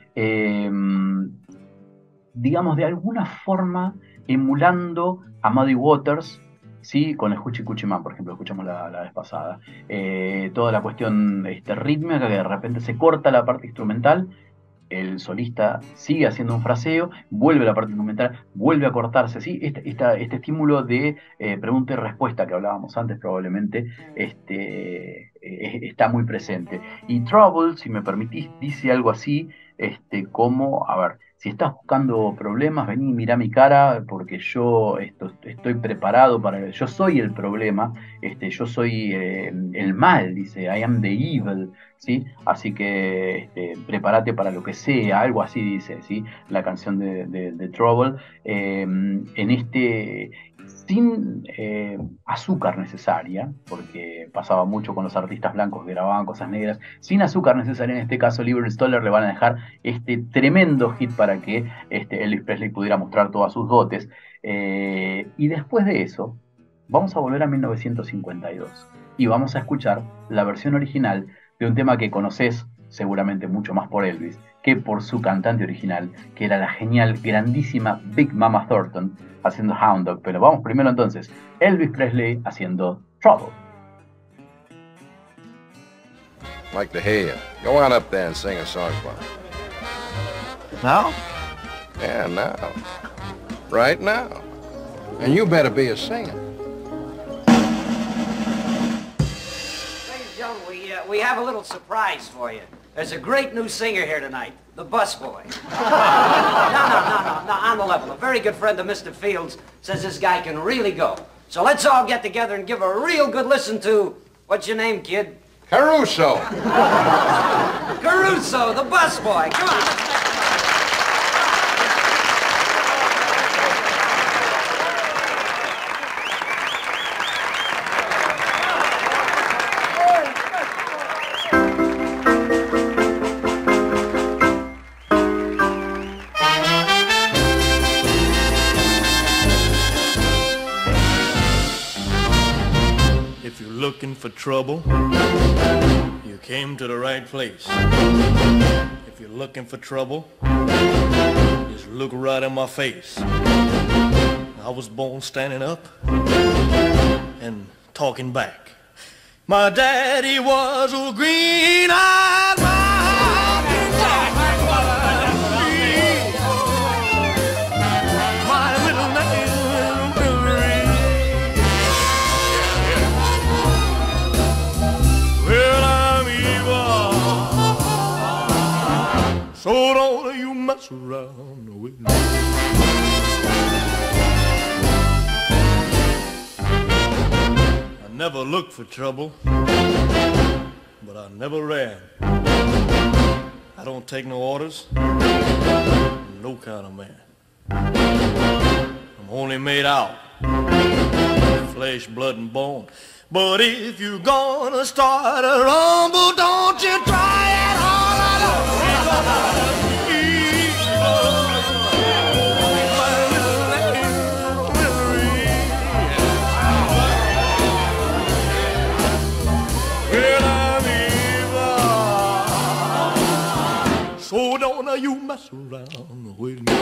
[SPEAKER 2] Digamos, de alguna forma emulando a Muddy Waters, ¿sí? Con el Hoochie Coochie Man, por ejemplo, escuchamos la vez pasada. Toda la cuestión rítmica, que de repente se corta la parte instrumental, el solista sigue haciendo un fraseo, vuelve la parte instrumental, vuelve a cortarse, ¿sí? Este estímulo de pregunta y respuesta que hablábamos antes probablemente está muy presente. Y Trouble, si me permitís, dice algo así como, a ver, si estás buscando problemas, vení, mirá mi cara, porque yo estoy preparado yo soy el problema, yo soy el mal, dice, I am the evil, ¿sí? Así que prepárate para lo que sea, algo así dice, ¿sí? La canción de Trouble, sin azúcar necesaria, porque pasaba mucho con los artistas blancos que grababan cosas negras, sin azúcar necesaria. En este caso, Lieber y Stoller le van a dejar este tremendo hit para que Elvis Presley pudiera mostrar todas sus dotes. Y después de eso, vamos a volver a 1952 y vamos a escuchar la versión original de un tema que conoces seguramente mucho más por Elvis que por su cantante original, que era la genial, grandísima Big Mama Thornton haciendo Hound Dog. Pero vamos primero entonces, Elvis Presley haciendo Trouble.
[SPEAKER 5] Like to hear you. Go on up there and sing a song for me.
[SPEAKER 6] Now?
[SPEAKER 5] Yeah, now. Right now. And you better be a singer.
[SPEAKER 7] Ladies and gentlemen, we have a little surprise for you. There's a great new singer here tonight, the busboy. No, on the level. A very good friend of Mr. Fields says this guy can really go. So let's all get together and give a real good listen to, what's your name, kid?
[SPEAKER 5] Caruso.
[SPEAKER 7] Caruso, the busboy. Come on.
[SPEAKER 8] Looking for trouble, you came to the right place. If you're looking for trouble, just look right in my face. I was born standing up and talking back. My daddy was a green-eyed mountain Jack. My So don't you mess around with me. I never looked for trouble, but I never ran. I don't take no orders, no kind of man. I'm only made out flesh, blood, and bone. But if you're gonna start a rumble, don't you try it all alone. So don't you mess around with me.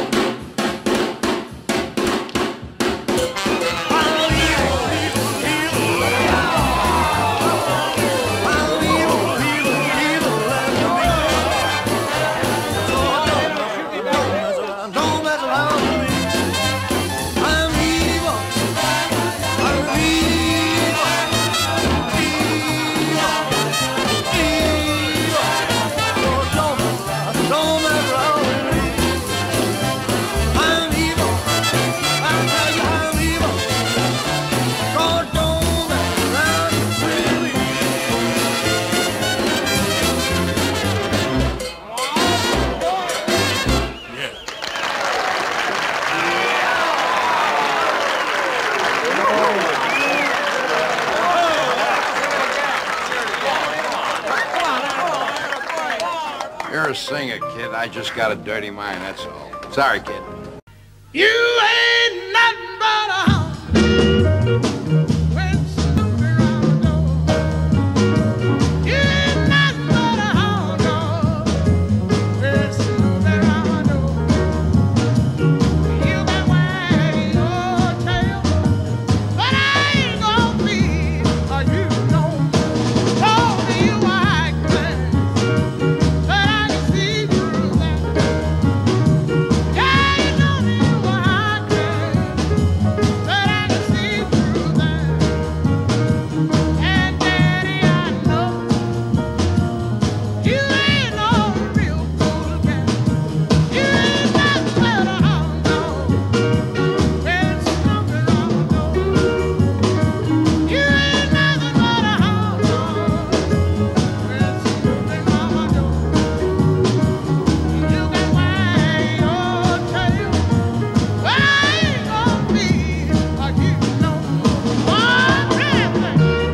[SPEAKER 5] You're a singer, kid. I just got a dirty mind, that's all. Sorry, kid.
[SPEAKER 3] You ain't nothing but a hound when Snoopy round the door. You ain't nothing but a hound dog when Snoopy round the door. You can wag your tail, but I ain't gonna be a you no more. Told you I could, but I can see through that. Yeah, you know me what I could, but I can see through that. And Daddy, I know you ain't no real cool cat. You ain't nothing but a hound dog when Snoopy round the door. You ain't nothing but a hound dog when Snoopy round the door. You can wag your tail, but I ain't gonna be like you no more. Oh, baby.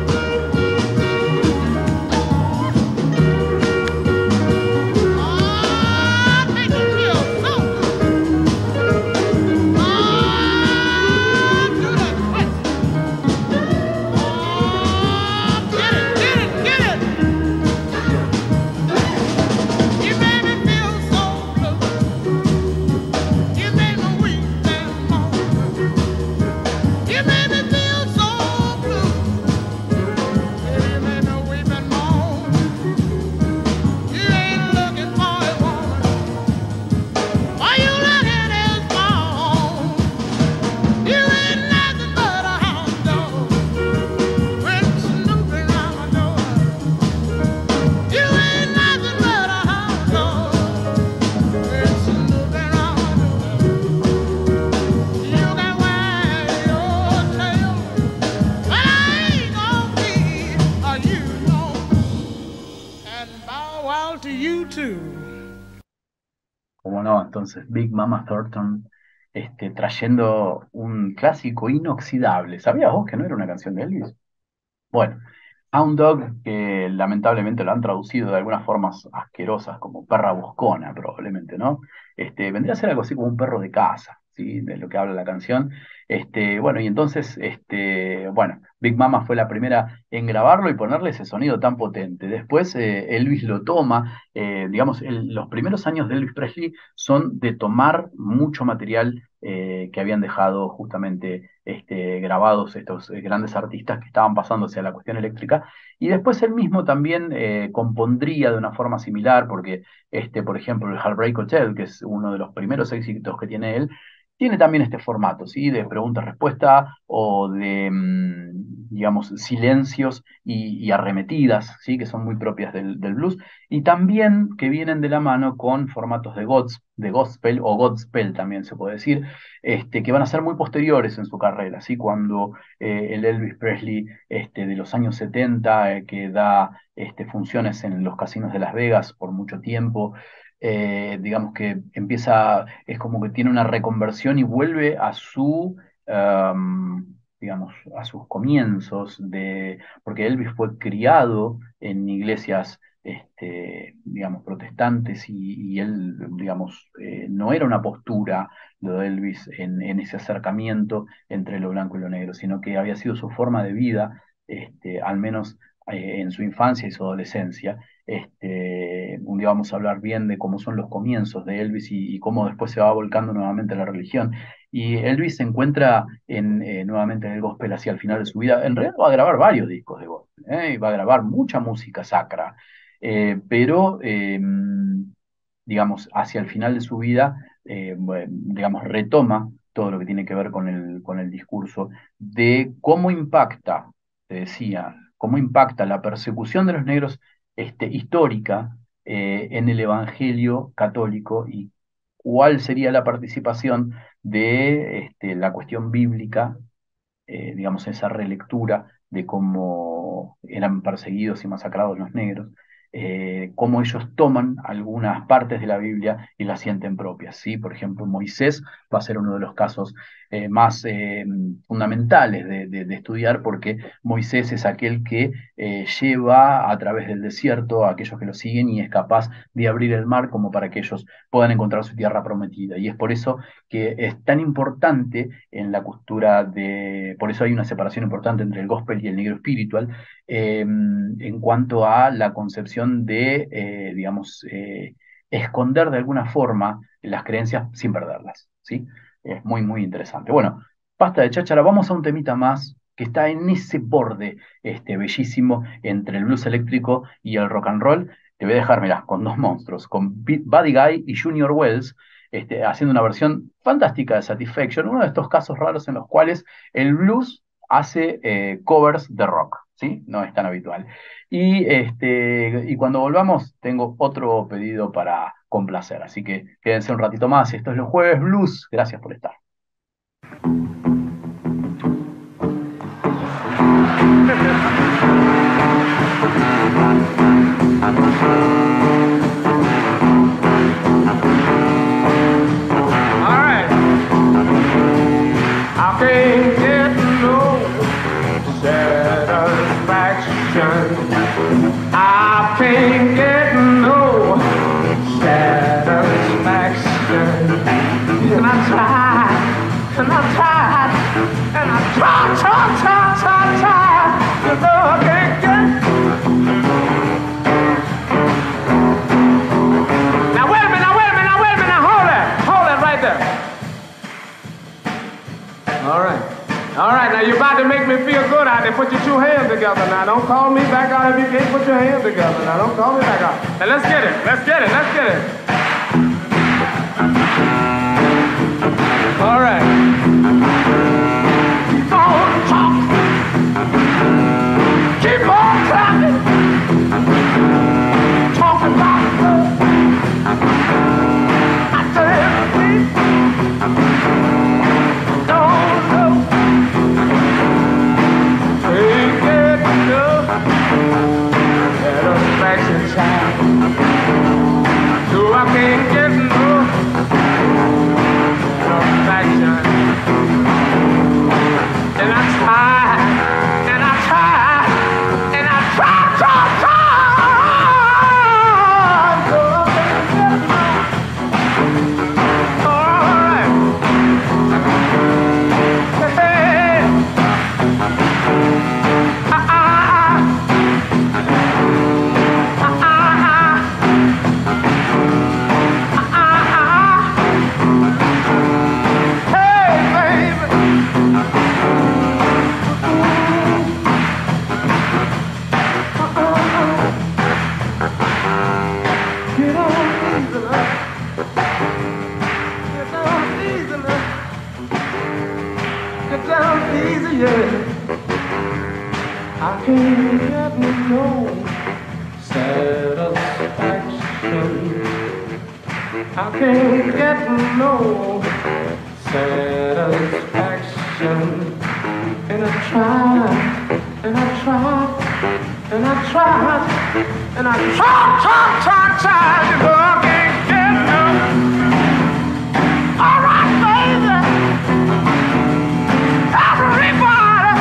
[SPEAKER 3] Oh, make you feel so good. Oh, do that twist. Oh, get it, get it, get it. You made me feel so blue. You made me weep and moan. You made me feel so blue. You made me weep and moan. You ain't looking for a woman. All you looking is for home. You ain't nothing but a hound dog when Snoopy round the door. You ain't nothing but a hound dog when Snoopy round the door. You can wag your tail, but I ain't gonna be a you no more. And bow wow to you too.
[SPEAKER 2] Como no, entonces Big Mama Thornton trayendo un clásico inoxidable. ¿Sabías vos que no era una canción de Elvis? Bueno, Hound Dog, que lamentablemente lo han traducido de algunas formas asquerosas, como perra buscona, probablemente, ¿no? Vendría a ser algo así como un perro de casa, ¿sí? De lo que habla la canción. Bueno, y entonces, bueno, Big Mama fue la primera en grabarlo y ponerle ese sonido tan potente. Después Elvis lo toma, digamos, los primeros años de Elvis Presley son de tomar mucho material que habían dejado justamente grabados estos grandes artistas que estaban pasándose a la cuestión eléctrica, y después él mismo también compondría de una forma similar, porque por ejemplo el Heartbreak Hotel, que es uno de los primeros éxitos que tiene él, tiene también este formato, ¿sí? De pregunta-respuesta o de digamos, silencios y arremetidas, ¿sí? Que son muy propias del blues, y también que vienen de la mano con formatos de gospel o godspell también se puede decir, que van a ser muy posteriores en su carrera, ¿sí? Cuando el Elvis Presley de los años 70, que da funciones en los casinos de Las Vegas por mucho tiempo, digamos que es como que tiene una reconversión y vuelve a digamos, a sus comienzos, porque Elvis fue criado en iglesias, digamos, protestantes y él, digamos, no era una postura lo de Elvis en ese acercamiento entre lo blanco y lo negro, sino que había sido su forma de vida, al menos en su infancia y su adolescencia. Un día vamos a hablar bien de cómo son los comienzos de Elvis y cómo después se va volcando nuevamente a la religión. Y Elvis se encuentra nuevamente en el gospel hacia el final de su vida. En realidad va a grabar varios discos de gospel, y va a grabar mucha música sacra, pero digamos, hacia el final de su vida, digamos, retoma todo lo que tiene que ver con el discurso de cómo impacta, te decía, cómo impacta la persecución de los negros histórica en el Evangelio católico y cuál sería la participación de la cuestión bíblica, digamos, esa relectura de cómo eran perseguidos y masacrados los negros, cómo ellos toman algunas partes de la Biblia y las sienten propias, ¿sí? Por ejemplo, Moisés va a ser uno de los casos más fundamentales de estudiar, porque Moisés es aquel que lleva a través del desierto a aquellos que lo siguen y es capaz de abrir el mar como para que ellos puedan encontrar su tierra prometida. Y es por eso que es tan importante en la cultura por eso hay una separación importante entre el gospel y el negro espiritual, en cuanto a la concepción de, digamos, esconder de alguna forma las creencias sin perderlas, ¿sí? Es muy, muy interesante. Bueno, basta de cháchara, vamos a un temita más que está en ese borde bellísimo entre el blues eléctrico y el rock and roll. Te voy a dejar, mirá, con dos monstruos, con Buddy Guy y Junior Wells, haciendo una versión fantástica de Satisfaction, uno de estos casos raros en los cuales el blues hace covers de rock, ¿sí? No es tan habitual. Y cuando volvamos, tengo otro pedido para complacer, así que quédense un ratito más. Esto es Los Jueves Blues. Gracias por estar.
[SPEAKER 4] I can't get no satisfaction. And I tried, and I tried, and I tried, you know I can't get. Now wait a minute, hold it right there. All right, now you're about to make me feel good out there. Put your two hands together now. Don't call me back out if you can't put your hands together now. Don't call me back out. Now let's get it. All right. Keep on talking. Keep on talking. Talk about love. I tell you, don't know. Ain't get enough satisfaction, child. So I can't get enough satisfaction. And I try, and I try, and I try. So I can't get enough. All right. Hey. I can't get no satisfaction. I can't get no satisfaction. And I tried, and I tried, and I tried, and I tried, you know I can't get no. All right, baby. Everybody,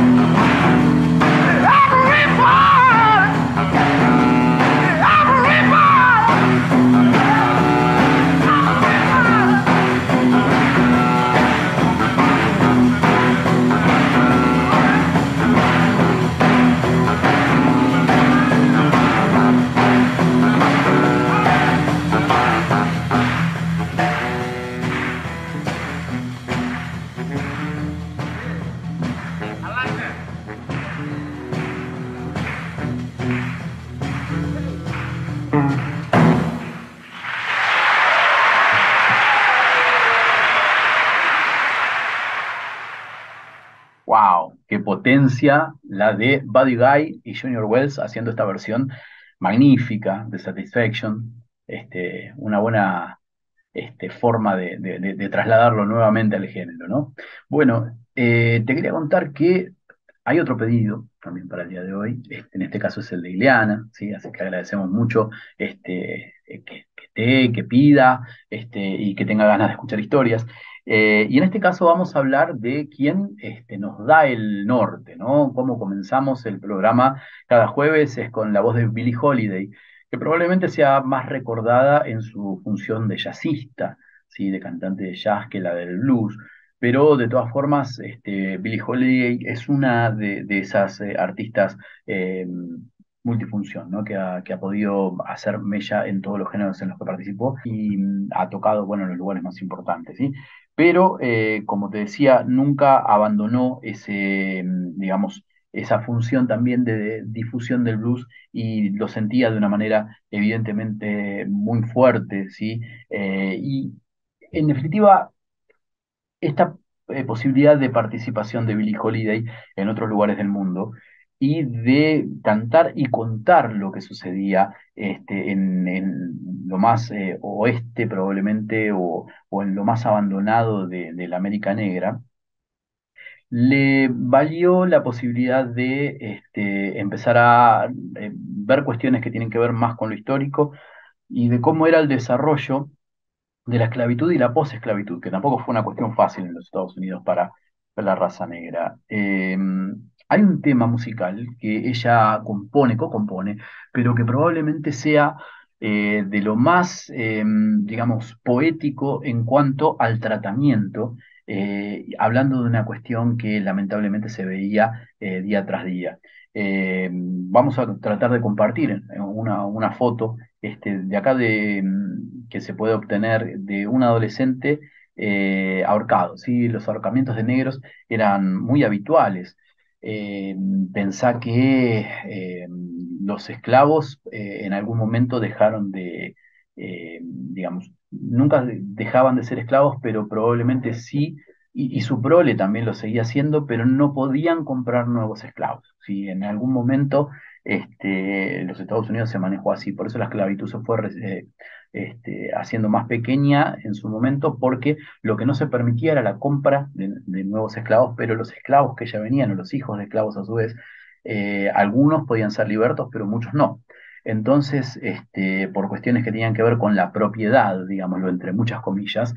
[SPEAKER 2] Wow, qué potencia la de Buddy Guy y Junior Wells haciendo esta versión magnífica de Satisfaction. Una buena forma de trasladarlo nuevamente al género, ¿no? Bueno, te quería contar que hay otro pedido también para el día de hoy. En este caso es el de Ileana, ¿sí? Así que agradecemos mucho que pida y que tenga ganas de escuchar historias. Y en este caso vamos a hablar de quién nos da el norte, ¿no? Cómo comenzamos el programa cada jueves es con la voz de Billie Holiday, que probablemente sea más recordada en su función de jazzista, ¿sí? De cantante de jazz que la del blues. Pero de todas formas, Billie Holiday es una de esas artistas multifunción, ¿no? Que ha podido hacer mella en todos los géneros en los que participó y ha tocado, bueno, en los lugares más importantes, ¿sí? Pero, como te decía, nunca abandonó digamos, esa función también de difusión del blues y lo sentía de una manera evidentemente muy fuerte, ¿sí? Y en definitiva, esta posibilidad de participación de Billie Holiday en otros lugares del mundo y de cantar y contar lo que sucedía en lo más oeste probablemente o en lo más abandonado de la América Negra, le valió la posibilidad de empezar a ver cuestiones que tienen que ver más con lo histórico y de cómo era el desarrollo de la esclavitud y la posesclavitud, que tampoco fue una cuestión fácil en los Estados Unidos para la raza negra. Hay un tema musical que ella co-compone, pero que probablemente sea de lo más, digamos, poético en cuanto al tratamiento, hablando de una cuestión que lamentablemente se veía día tras día. Vamos a tratar de compartir una foto de acá que se puede obtener de un adolescente ahorcado, ¿sí? Los ahorcamientos de negros eran muy habituales. Eh, Pensá que los esclavos en algún momento dejaron digamos, nunca dejaban de ser esclavos, pero probablemente sí, y su prole también lo seguía haciendo, pero no podían comprar nuevos esclavos, ¿sí? En algún momento los Estados Unidos se manejó así, por eso la esclavitud se fue haciendo más pequeña en su momento, porque lo que no se permitía era la compra de nuevos esclavos, pero los esclavos que ya venían, o los hijos de esclavos a su vez, algunos podían ser libertos, pero muchos no. Entonces, por cuestiones que tenían que ver con la propiedad, digámoslo entre muchas comillas,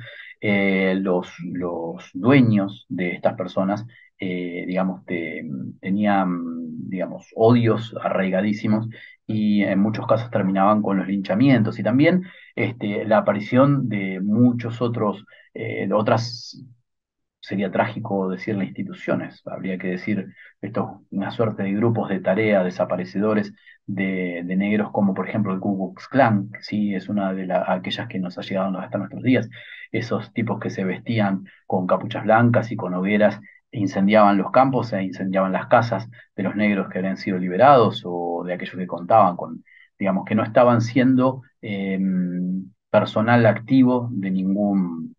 [SPEAKER 2] los dueños de estas personas, digamos, tenían, digamos, odios arraigadísimos y en muchos casos terminaban con los linchamientos y también la aparición de muchos de otras, sería trágico decirle instituciones, habría que decir esto, una suerte de grupos de tarea desaparecedores de negros, como por ejemplo el Ku Klux Klan, que sí es una de aquellas que nos ha llegado hasta nuestros días, esos tipos que se vestían con capuchas blancas y con hogueras e incendiaban los campos e incendiaban las casas de los negros que habían sido liberados o de aquellos que contaban con, digamos, que no estaban siendo personal activo de ningún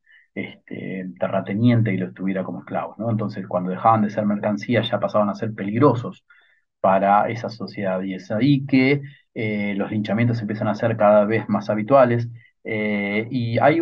[SPEAKER 2] terrateniente y lo estuviera como esclavos, ¿no? Entonces, cuando dejaban de ser mercancía ya pasaban a ser peligrosos para esa sociedad. Y es ahí que los linchamientos empiezan a ser cada vez más habituales. Y hay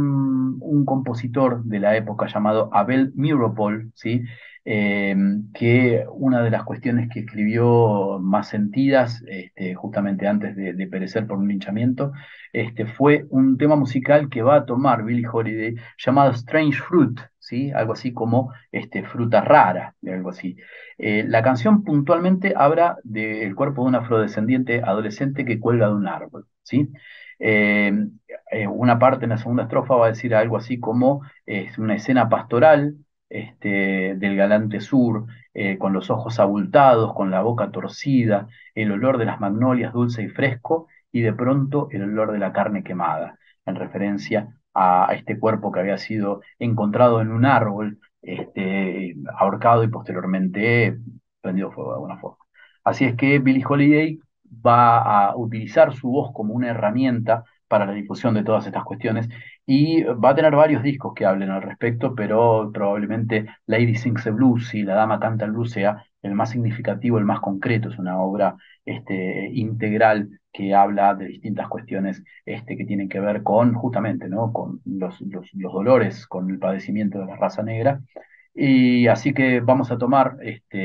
[SPEAKER 2] un compositor de la época llamado Abel Meeropol, ¿sí? Eh, que una de las cuestiones que escribió más sentidas, justamente antes de perecer por un linchamiento, fue un tema musical que va a tomar Billie Holiday llamado Strange Fruit, ¿sí? Algo así como fruta rara, algo así. La canción puntualmente habla del cuerpo de un afrodescendiente adolescente que cuelga de un árbol, ¿sí? Eh, una parte en la segunda estrofa va a decir algo así como es una escena pastoral del galante sur, con los ojos abultados, con la boca torcida, el olor de las magnolias dulce y fresco, y de pronto el olor de la carne quemada, en referencia a este cuerpo que había sido encontrado en un árbol, ahorcado y posteriormente prendido fuego de alguna forma. Así es que Billie Holiday va a utilizar su voz como una herramienta para la difusión de todas estas cuestiones y va a tener varios discos que hablen al respecto, pero probablemente Lady Sings the Blues, si La Dama Canta el Blues, sea el más significativo, el más concreto. Es una obra integral que habla de distintas cuestiones que tienen que ver con, justamente, ¿no? Con los dolores, con el padecimiento de la raza negra. Y así que vamos a tomar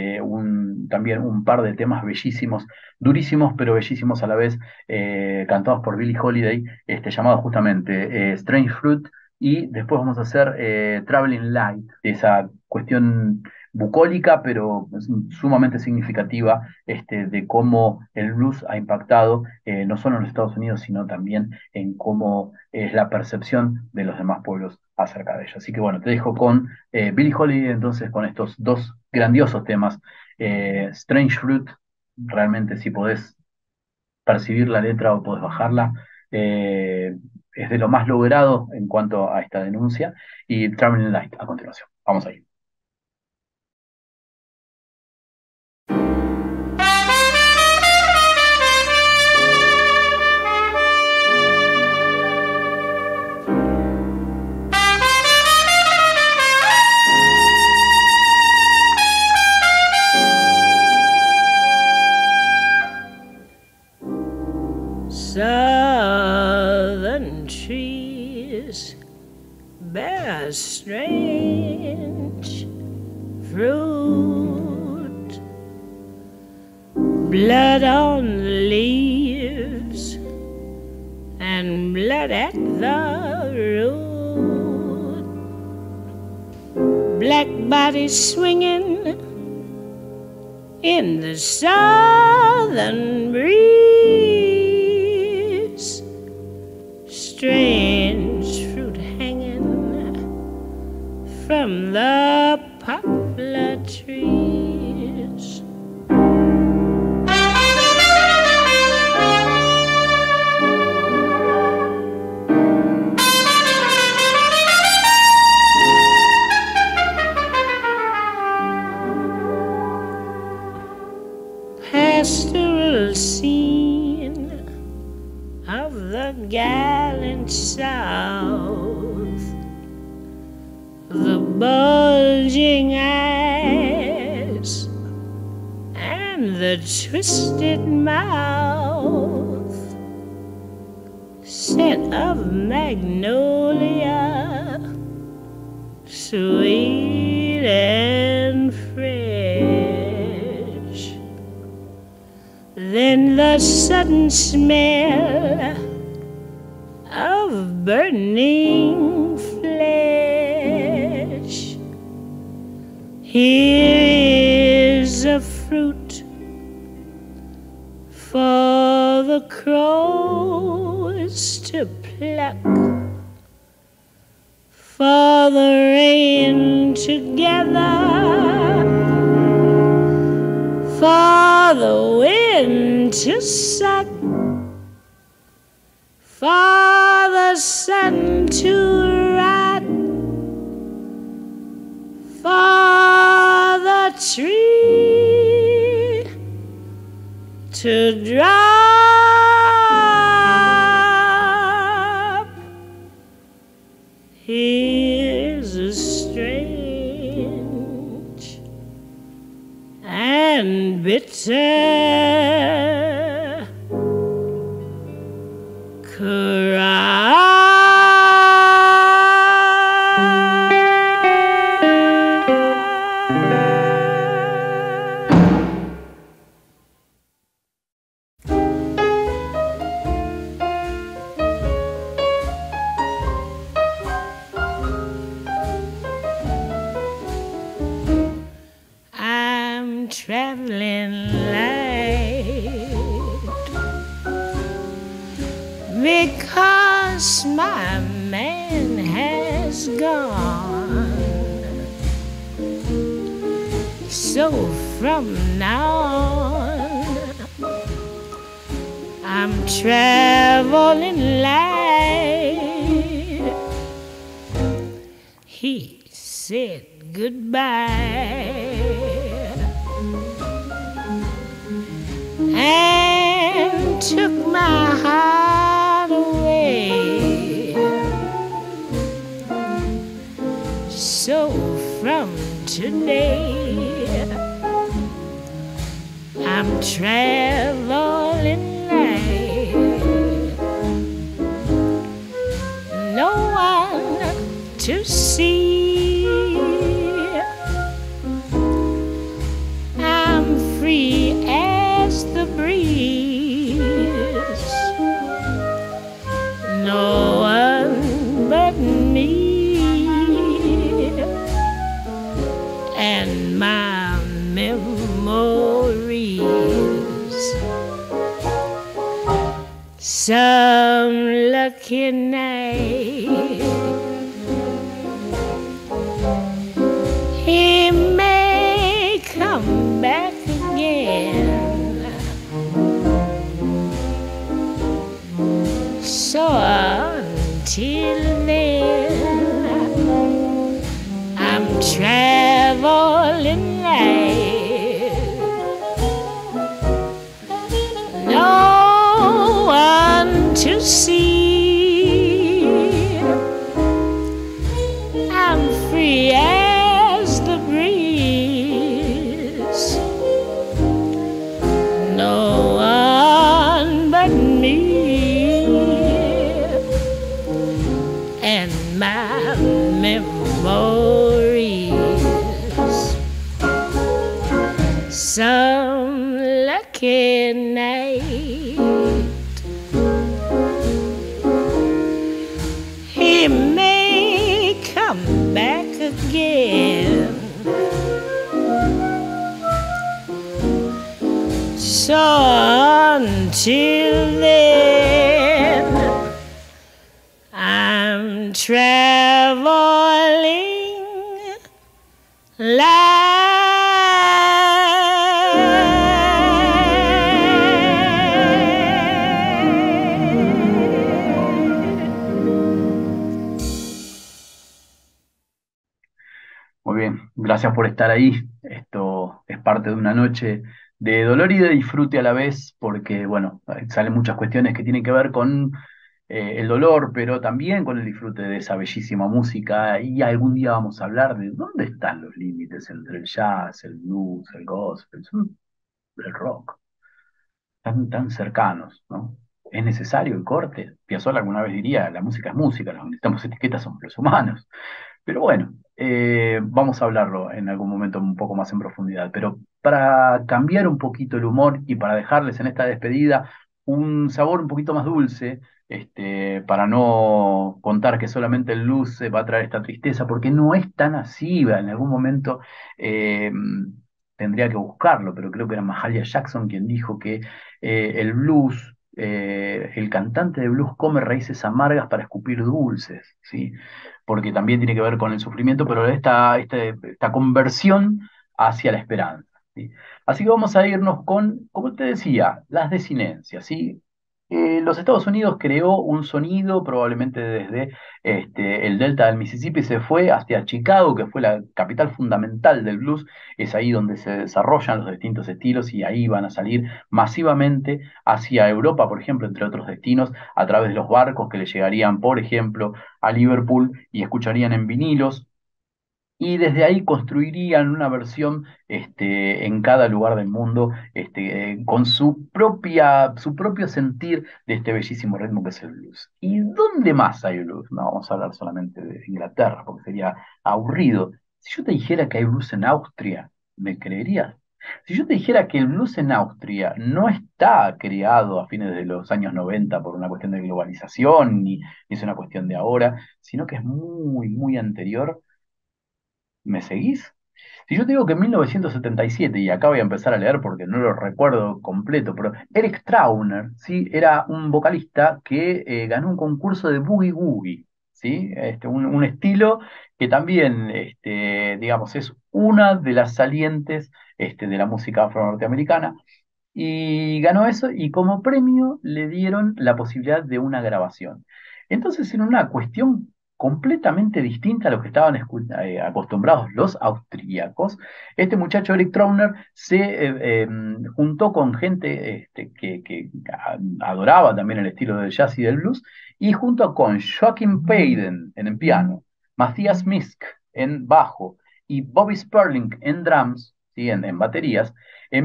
[SPEAKER 2] también un par de temas bellísimos, durísimos, pero bellísimos a la vez, cantados por Billie Holiday, llamados justamente Strange Fruit, y después vamos a hacer Traveling Light, esa cuestión bucólica, pero sumamente significativa, de cómo el blues ha impactado no solo en los Estados Unidos, sino también en cómo es la percepción de los demás pueblos acerca de ello. Así que bueno, te dejo con Billie Holiday entonces con estos dos grandiosos temas. Strange Fruit, realmente si podés percibir la letra o podés bajarla, es de lo más logrado en cuanto a esta denuncia. Y Traveling Light a continuación. Vamos ahí.
[SPEAKER 1] Southern trees bear strange fruit, blood on the leaves and blood at the root, black bodies swinging in the southern breeze, strange fruit hanging from the poplar trees. Pastoral scene of the gallant South, the bulging eyes and the twisted mouth, scent of magnolia, sweet and fresh. Then the sudden smell of burning flesh. Here is a fruit for the crows to pluck, for the rain to gather, for the wind to suck, for the sun to rot, for the tree to drop. Here's a strange and and bitter I'm traveling light because my man has gone. So from now on, I'm traveling light. He said goodbye and took my heart away. So from today, I'm traveling light. No one to see. I'm free as the breeze. No one but me and my memories. Some lucky night he may come back again. So until then, I'm traveling light. No one to see. I'm free as the breeze. No one but me and my memories. Some lucky night he may come back again. So until then, I'm traveling
[SPEAKER 2] Muy bien, gracias por estar ahí. Esto es parte de una noche de dolor y de disfrute a la vez, porque, bueno, salen muchas cuestiones que tienen que ver con el dolor, pero también con el disfrute de esa bellísima música. Y algún día vamos a hablar de dónde están los límites entre el jazz, el blues, el gospel, el rock, tan cercanos, ¿no? ¿Es necesario el corte? Piazzolla alguna vez diría, la música es música, los que necesitamos etiquetas somos los humanos. Pero bueno, vamos a hablarlo en algún momento un poco más en profundidad. Pero para cambiar un poquito el humor y para dejarles en esta despedida un sabor un poquito más dulce, para no contar que solamente el blues se va a traer esta tristeza, porque no es tan así. En algún momento eh, tendría que buscarlo, pero creo que era Mahalia Jackson quien dijo que el blues, el cantante de blues come raíces amargas para escupir dulces, ¿sí? Porque también tiene que ver con el sufrimiento, pero esta conversión hacia la esperanza, ¿sí? Así que vamos a irnos con, como te decía, las desinencias, ¿sí? Los Estados Unidos creó un sonido probablemente desde el delta del Mississippi, se fue hacia Chicago, que fue la capital fundamental del blues. Es ahí donde se desarrollan los distintos estilos y ahí van a salir masivamente hacia Europa, por ejemplo, entre otros destinos, a través de los barcos que le llegarían, por ejemplo, a Liverpool y escucharían en vinilos y desde ahí construirían una versión en cada lugar del mundo con su propio sentir de este bellísimo ritmo que es el blues. ¿Y dónde más hay blues? No vamos a hablar solamente de Inglaterra, porque sería aburrido. Si yo te dijera que hay blues en Austria, ¿me creerías? Si yo te dijera que el blues en Austria no está creado a fines de los años 90 por una cuestión de globalización, ni es una cuestión de ahora, sino que es muy, muy anterior, ¿me seguís? Si yo te digo que en 1977, y acá voy a empezar a leer porque no lo recuerdo completo, pero Eric Trauner, ¿sí? Era un vocalista que ganó un concurso de Boogie Woogie, ¿sí? Un estilo que también, digamos, es una de las salientes de la música afro-norteamericana, y ganó eso y como premio le dieron la posibilidad de una grabación. Entonces, en una cuestión completamente distinta a lo que estaban acostumbrados los austríacos, este muchacho Eric Trauner se juntó con gente que adoraba también el estilo del jazz y del blues, y junto con Joachim Payden en el piano, Matthias Misk en bajo y Bobby Sperling en drums, ¿sí? En baterías, en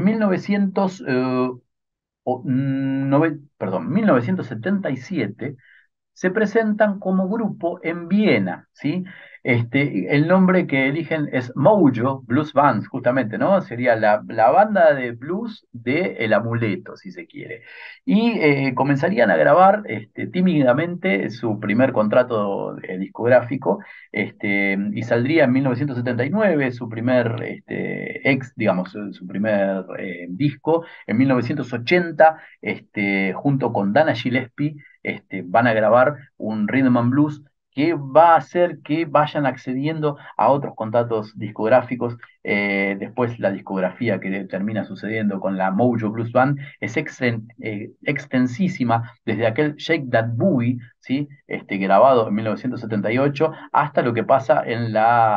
[SPEAKER 2] 1977 se presentan como grupo en Viena, ¿sí? El nombre que eligen es Mojo Blues Band, justamente, ¿no? Sería la banda de blues de El Amuleto, si se quiere. Y comenzarían a grabar tímidamente su primer contrato discográfico, y saldría en 1979 su primer digamos, su primer disco. En 1980, junto con Dana Gillespie, van a grabar un rhythm and blues que va a hacer que vayan accediendo a otros contratos discográficos. Después la discografía que termina sucediendo con la Mojo Blues Band es extensísima, desde aquel Shake That Boogie, ¿sí? Grabado en 1978, hasta lo que pasa en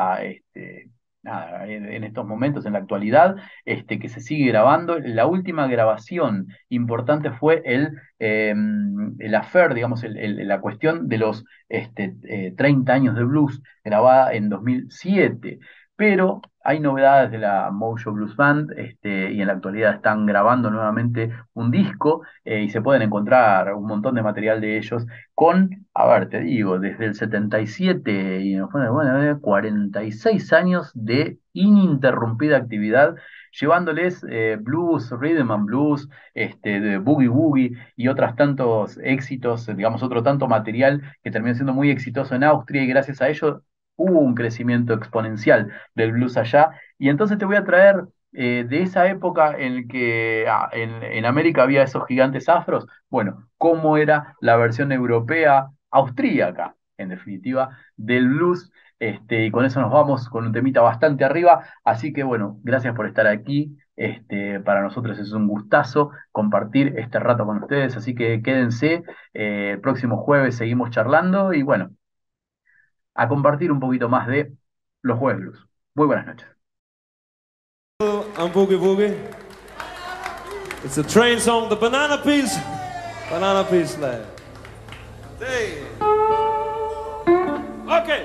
[SPEAKER 2] en estos momentos, en la actualidad, que se sigue grabando. La última grabación importante fue el affair, digamos, la cuestión de los 30 años de blues, grabada en 2007. Pero hay novedades de la Mojo Blues Band, y en la actualidad están grabando nuevamente un disco, y se pueden encontrar un montón de material de ellos a ver, te digo, desde el 77 y nos pone, bueno, 46 años de ininterrumpida actividad, llevándoles blues, rhythm and blues, de boogie woogie y otros tantos éxitos, digamos, otro tanto material que terminó siendo muy exitoso en Austria, y gracias a ello hubo un crecimiento exponencial del blues allá. Y entonces te voy a traer de esa época en que en América había esos gigantes afros, bueno, cómo era la versión europea, austríaca, en definitiva, del blues. Y con eso nos vamos con un temita bastante arriba. Así que bueno, gracias por estar aquí. Para nosotros es un gustazo compartir este rato con ustedes, así que quédense. El próximo jueves seguimos charlando y bueno, a compartir un poquito más de los Jueves Blues. Muy buenas noches.
[SPEAKER 6] I'm Boogie Woogie. It's a train song, the Banana Peas Slab. Hey. Okay.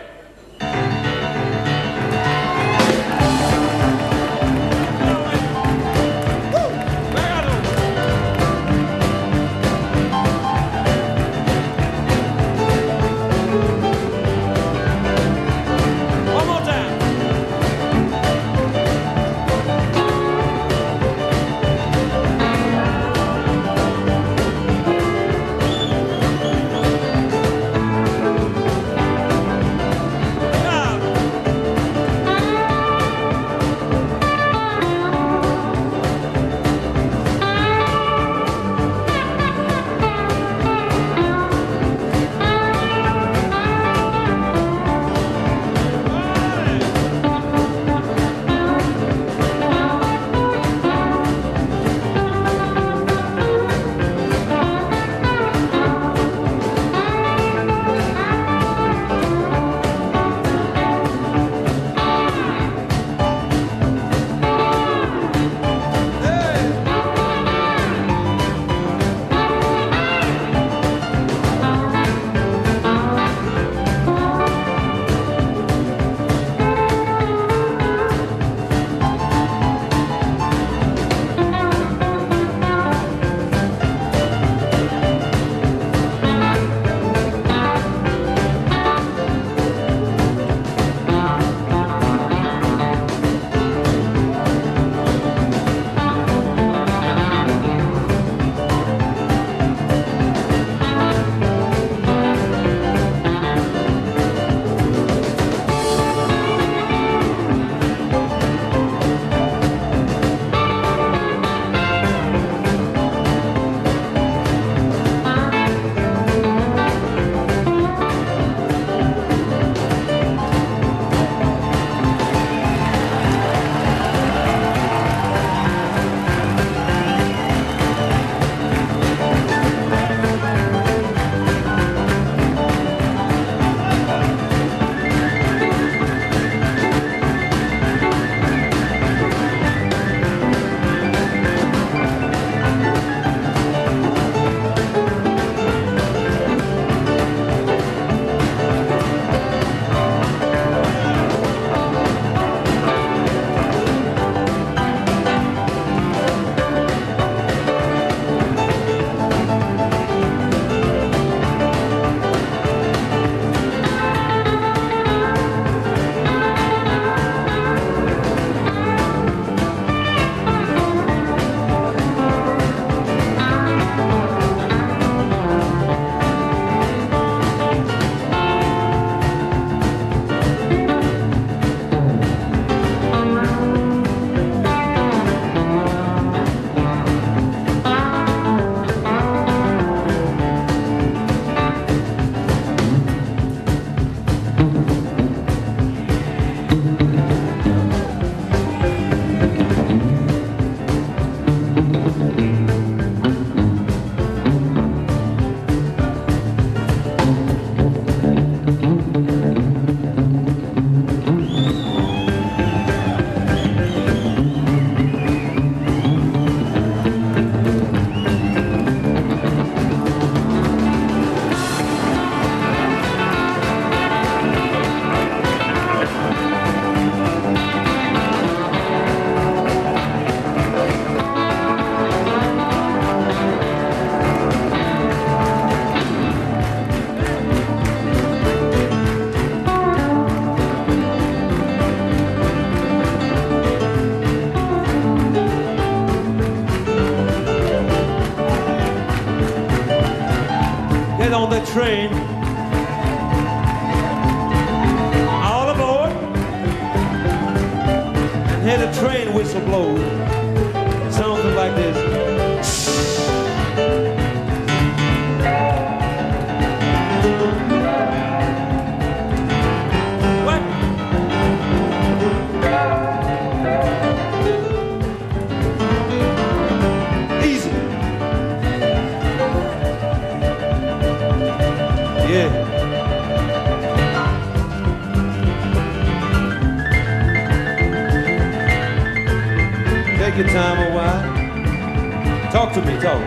[SPEAKER 6] On the train, all aboard, and hear the train whistle blow. Something like this. What? Easy. Yeah. Take your time a while. Talk to me, talk.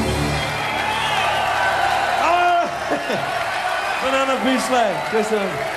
[SPEAKER 6] Banana Peace Live. Yes, sir.